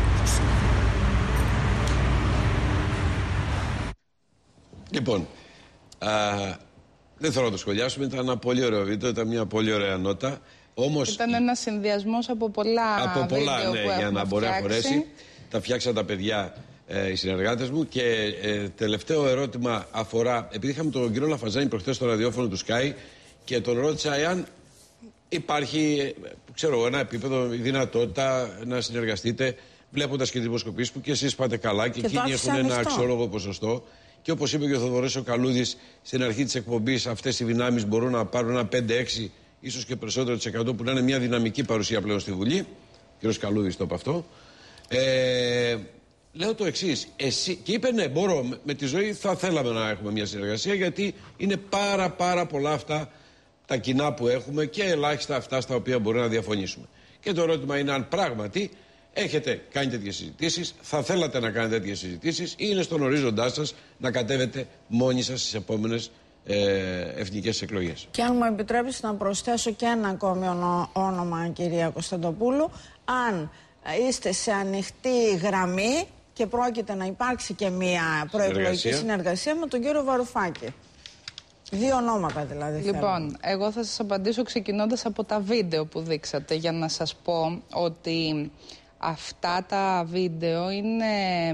[SPEAKER 6] Λοιπόν, α, δεν θέλω να το σχολιάσουμε, ήταν ένα πολύ ωραίο βίντεο, ήταν μια πολύ ωραία νότα. Όμως,
[SPEAKER 8] ήταν ένα συνδυασμός από πολλά
[SPEAKER 6] από πολλά,
[SPEAKER 8] βίντεο
[SPEAKER 6] ναι,
[SPEAKER 8] που
[SPEAKER 6] για να μπορεί να
[SPEAKER 8] φτιάξει.
[SPEAKER 6] χωρέσει. Τα φτιάξαν τα παιδιά, ε, οι συνεργάτες μου. Και ε, τελευταίο ερώτημα αφορά, επειδή είχαμε τον κύριο Λαφαζάνη προχθές στο ραδιόφωνο του Sky και τον ρώτησα εάν υπάρχει, ξέρω, ένα επίπεδο, δυνατότητα να συνεργαστείτε, βλέποντας και δημοσκοπήσεις που και εσείς πάτε καλά και, και εκείνοι έχουν ένα αξιόλογο ποσοστό. Και όπως είπε και ο Θοδωρής ο Καλούδης στην αρχή της εκπομπής, αυτές οι δυνάμεις μπορούν να πάρουν ένα πέντε έξι, ίσως και περισσότερο της εκατό, που να είναι μια δυναμική παρουσία πλέον στη Βουλή. Ο κύριος Καλούδης το είπε αυτό. Ε, λέω το εξής. Εσύ, και είπε ναι, μπορώ, με, με τη ζωή θα θέλαμε να έχουμε μια συνεργασία, γιατί είναι πάρα πάρα πολλά αυτά τα κοινά που έχουμε και ελάχιστα αυτά στα οποία μπορεί να διαφωνήσουμε. Και το ερώτημα είναι αν πράγματι έχετε κάνει τέτοιες συζητήσεις, θα θέλατε να κάνετε τέτοιες συζητήσεις ή είναι στον ορίζοντά σας να κατέβετε μόνοι σας στις επόμενες ε, εθνικές εκλογές.
[SPEAKER 11] Και αν μου επιτρέπεις να προσθέσω και ένα ακόμη όνομα, κυρία Κωνσταντοπούλου, αν είστε σε ανοιχτή γραμμή και πρόκειται να υπάρξει και μια προεκλογική συνεργασία, συνεργασία με τον κύριο Βαρουφάκη. Δύο ονόματα δηλαδή.
[SPEAKER 8] Λοιπόν,
[SPEAKER 11] θέλω.
[SPEAKER 8] εγώ θα σας απαντήσω ξεκινώντας από τα βίντεο που δείξατε, για να σας πω ότι αυτά τα βίντεο είναι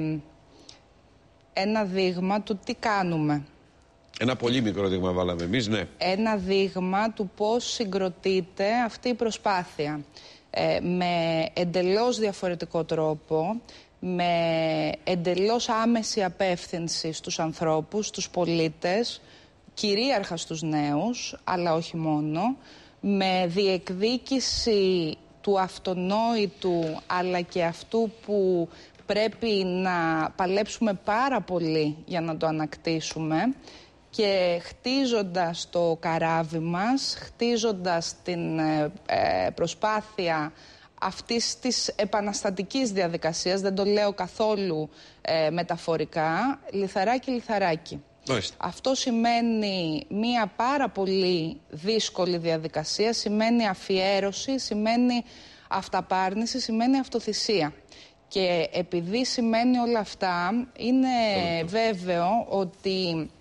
[SPEAKER 8] ένα δείγμα του τι κάνουμε.
[SPEAKER 6] Ένα πολύ μικρό δείγμα βάλαμε εμείς, ναι. Ένα
[SPEAKER 8] δείγμα του πώς συγκροτείται αυτή η προσπάθεια. Ε, με εντελώς διαφορετικό τρόπο, με εντελώς άμεση απεύθυνση στους ανθρώπους, στους πολίτες, κυρίαρχα στους νέους, αλλά όχι μόνο, με διεκδίκηση του αυτονόητου, αλλά και αυτού που πρέπει να παλέψουμε πάρα πολύ για να το ανακτήσουμε, και χτίζοντας το καράβι μας, χτίζοντας την ε, προσπάθεια αυτής της επαναστατικής διαδικασίας, δεν το λέω καθόλου ε, μεταφορικά, λιθαράκι λιθαράκι. Μάλιστα. Αυτό σημαίνει μία πάρα πολύ δύσκολη διαδικασία, σημαίνει αφιέρωση, σημαίνει αυταπάρνηση, σημαίνει αυτοθυσία. Και επειδή σημαίνει όλα αυτά, είναι βέβαιο ότι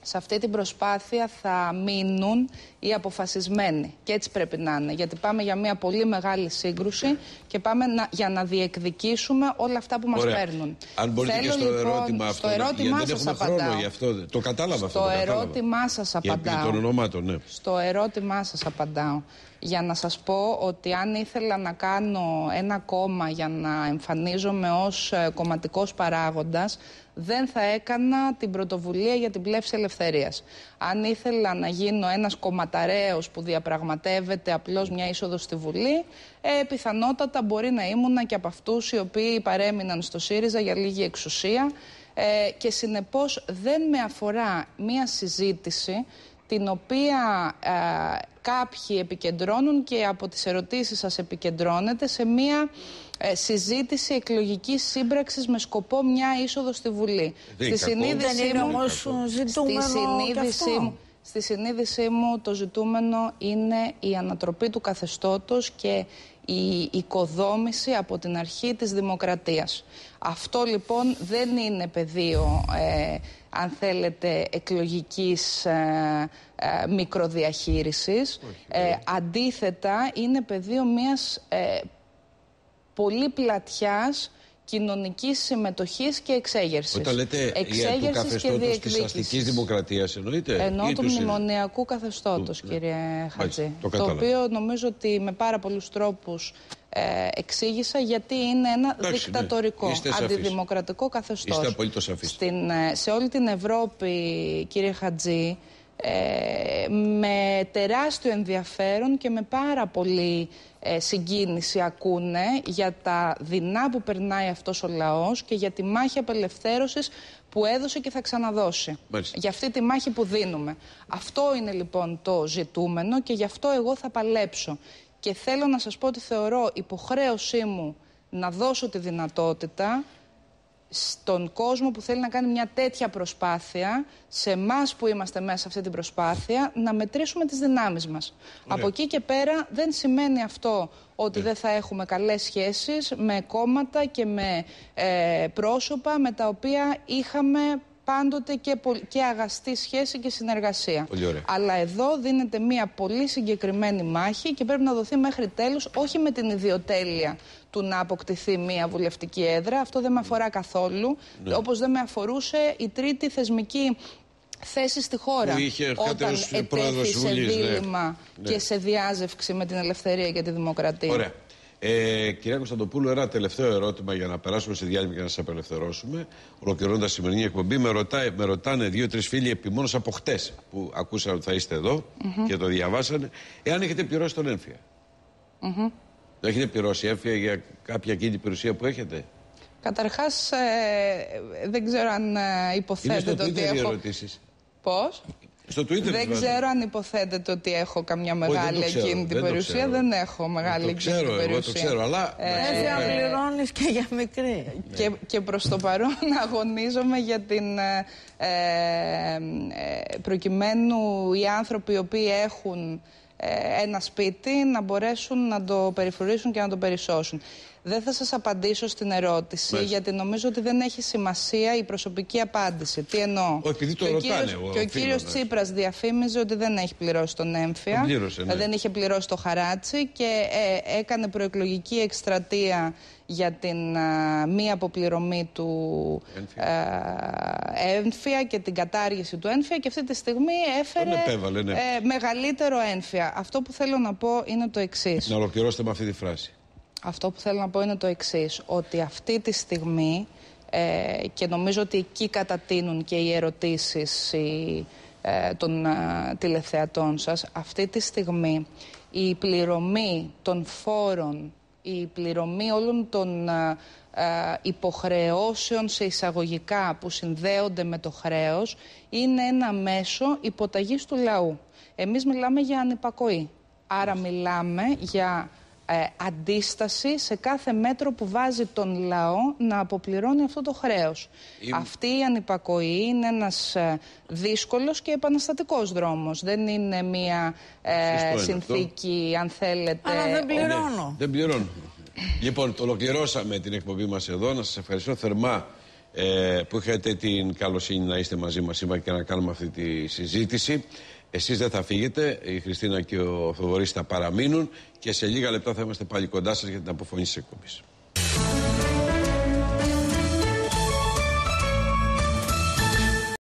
[SPEAKER 8] σε αυτή την προσπάθεια θα μείνουν οι αποφασισμένοι. Και έτσι πρέπει να είναι. Γιατί πάμε για μια πολύ μεγάλη σύγκρουση και πάμε να, για να διεκδικήσουμε όλα αυτά που μας παίρνουν.
[SPEAKER 6] Αν μπορείτε
[SPEAKER 8] Θέλω,
[SPEAKER 6] και στο
[SPEAKER 8] λοιπόν,
[SPEAKER 6] ερώτημα αυτό,
[SPEAKER 8] στο ερώτημά
[SPEAKER 6] γιατί δεν
[SPEAKER 8] σας
[SPEAKER 6] έχουμε
[SPEAKER 8] απαντάω.
[SPEAKER 6] χρόνο γι' αυτό. Το κατάλαβα αυτό.
[SPEAKER 8] Στο
[SPEAKER 6] το κατάλαβα.
[SPEAKER 8] ερώτημά σας απαντάω.
[SPEAKER 6] Για των ονομάτων, ναι.
[SPEAKER 8] Στο ερώτημά σας απαντάω. Για να σας πω ότι αν ήθελα να κάνω ένα κόμμα για να εμφανίζομαι ως κομματικός παράγοντας, δεν θα έκανα την πρωτοβουλία για την πλεύση ελευθερίας. Αν ήθελα να γίνω ένας κομματαρέος που διαπραγματεύεται απλώς μια είσοδο στη Βουλή, ε, πιθανότατα μπορεί να ήμουνα και από αυτούς οι οποίοι παρέμειναν στο ΣΥΡΙΖΑ για λίγη εξουσία ε, και συνεπώς δεν με αφορά μια συζήτηση την οποία ε, κάποιοι επικεντρώνουν και από τις ερωτήσεις σας επικεντρώνεται σε μια ε, συζήτηση εκλογικής σύμπραξης με σκοπό μια είσοδο στη Βουλή. Στη συνείδησή μου, στη συνείδησή μου, στη συνείδησή μου το ζητούμενο είναι η ανατροπή του καθεστώτος και η οικοδόμηση από την αρχή της δημοκρατίας. Αυτό λοιπόν δεν είναι πεδίο, ε, αν θέλετε, εκλογικής ε, ε, μικροδιαχείρισης. Ε, αντίθετα, είναι πεδίο μιας ε, πολύ πλατιάς κοινωνικής συμμετοχής και εξέγερσης.
[SPEAKER 6] Όταν λέτε για του καθεστώτος της αστικής δημοκρατίας εννοείται?
[SPEAKER 8] Εννοώ του μνημονιακού καθεστώτος, του, κύριε ναι. Χατζή. Το, το οποίο νομίζω ότι με πάρα πολλούς τρόπους ε, εξήγησα γιατί είναι ένα εντάξει, δικτατορικό, ναι. αντιδημοκρατικό καθεστώς.
[SPEAKER 6] Είστε απολύτως σαφείς.
[SPEAKER 8] Στην, σε όλη την Ευρώπη, κύριε Χατζή, ε, με τεράστιο ενδιαφέρον και με πάρα πολύ ε, συγκίνηση ακούνε για τα δεινά που περνάει αυτός ο λαός και για τη μάχη απελευθέρωσης που έδωσε και θα ξαναδώσει. Μάλιστα. Για αυτή τη μάχη που δίνουμε. Αυτό είναι λοιπόν το ζητούμενο και γι' αυτό εγώ θα παλέψω. Και θέλω να σας πω ότι θεωρώ υποχρέωσή μου να δώσω τη δυνατότητα στον κόσμο που θέλει να κάνει μια τέτοια προσπάθεια, σε εμάς που είμαστε μέσα σε αυτή την προσπάθεια, να μετρήσουμε τις δυνάμεις μας. Ωραία. Από εκεί και πέρα δεν σημαίνει αυτό ότι δεν θα έχουμε καλές σχέσεις με κόμματα και με ε, πρόσωπα με τα οποία είχαμε πάντοτε και, και αγαστή σχέση και συνεργασία. Αλλά εδώ δίνεται μια πολύ συγκεκριμένη μάχη και πρέπει να δοθεί μέχρι τέλους, όχι με την ιδιοτέλεια του να αποκτηθεί μια βουλευτική έδρα. Αυτό δεν με αφορά καθόλου, ναι. όπως δεν με αφορούσε η τρίτη θεσμική θέση στη χώρα όταν ετέθη σε δίλημμα ναι. και σε διάζευξη με την ελευθερία και τη δημοκρατία.
[SPEAKER 6] Ωραία. Ε, κυρία Κωνσταντοπούλου, ένα τελευταίο ερώτημα για να περάσουμε σε διάλειμμα και να σας απελευθερώσουμε. Ολοκληρώνοντας τη σημερινή εκπομπή, με, ρωτά, με ρωτάνε δύο-τρεις φίλοι επιμόνως από χτες που ακούσαν ότι θα είστε εδώ mm-hmm. και το διαβάσανε, εάν έχετε πληρώσει τον έμφυα. Mm-hmm. Το έχετε πληρώσει έμφυα για κάποια εκείνη περιουσία που έχετε?
[SPEAKER 8] Καταρχάς, ε, δεν ξέρω αν ε, υποθέτετε ότι έχω.
[SPEAKER 6] Ερωτήσεις.
[SPEAKER 8] Πώς?
[SPEAKER 6] Στο Twitter
[SPEAKER 8] δεν ξέρω αν υποθέτετε ότι έχω καμιά μεγάλη εκείνη την περιουσία. Δεν έχω μεγάλη εκείνη την περιουσία.
[SPEAKER 6] Εγώ το ξέρω, αλλά.
[SPEAKER 11] Δεν πληρώνεις και για μικρή.
[SPEAKER 8] Και, και προς το παρόν αγωνίζομαι για την. Ε, ε, προκειμένου οι άνθρωποι οι οποίοι έχουν ε, ένα σπίτι να μπορέσουν να το περιφρουρήσουν και να το περισσώσουν. Δεν θα σας απαντήσω στην ερώτηση, Μες. γιατί νομίζω ότι δεν έχει σημασία η προσωπική απάντηση. Τι εννοώ?
[SPEAKER 6] Ο, επειδή το
[SPEAKER 8] και,
[SPEAKER 6] ρωτάνε,
[SPEAKER 8] ο κύριος,
[SPEAKER 6] εγώ,
[SPEAKER 8] και ο κύριος
[SPEAKER 6] ναι.
[SPEAKER 8] Τσίπρας διαφήμιζε ότι δεν έχει πληρώσει τον έμφυα,
[SPEAKER 6] τον πλήρωσε, ναι.
[SPEAKER 8] δεν είχε πληρώσει το χαράτσι και ε, έκανε προεκλογική εκστρατεία για την α, μη αποπληρωμή του έμφυα. Α, έμφυα και την κατάργηση του έμφυα και αυτή τη στιγμή έφερε
[SPEAKER 6] επέβαλε, ναι.
[SPEAKER 8] ε, μεγαλύτερο έμφυα. Αυτό που θέλω να πω είναι το εξής.
[SPEAKER 6] Να ολοκληρώσετε με αυτή τη φράση.
[SPEAKER 8] Αυτό που θέλω να πω είναι το εξής, ότι αυτή τη στιγμή, ε, και νομίζω ότι εκεί κατατείνουν και οι ερωτήσεις οι, ε, των ε, τηλεθεατών σας, αυτή τη στιγμή η πληρωμή των φόρων, η πληρωμή όλων των ε, ε, υποχρεώσεων σε εισαγωγικά που συνδέονται με το χρέος είναι ένα μέσο υποταγής του λαού. Εμείς μιλάμε για ανυπακοή, άρα μιλάμε για Ε, αντίσταση σε κάθε μέτρο που βάζει τον λαό να αποπληρώνει αυτό το χρέος. Η... Αυτή η ανυπακοή είναι ένας ε, δύσκολος και επαναστατικός δρόμος. Δεν είναι μια ε, συνθήκη, αυτό. αν θέλετε...
[SPEAKER 11] Αλλά δεν πληρώνω.
[SPEAKER 6] Ναι, δεν πληρώνω. Λοιπόν, το ολοκληρώσαμε την εκπομπή μας εδώ. Να σας ευχαριστώ θερμά ε, που είχατε την καλοσύνη να είστε μαζί μας σήμερα και να κάνουμε αυτή τη συζήτηση. Εσείς δεν θα φύγετε, η Χριστίνα και ο Θοδωρής θα παραμείνουν και σε λίγα λεπτά θα είμαστε πάλι κοντά σας για την αποφωνή της εκπομπής.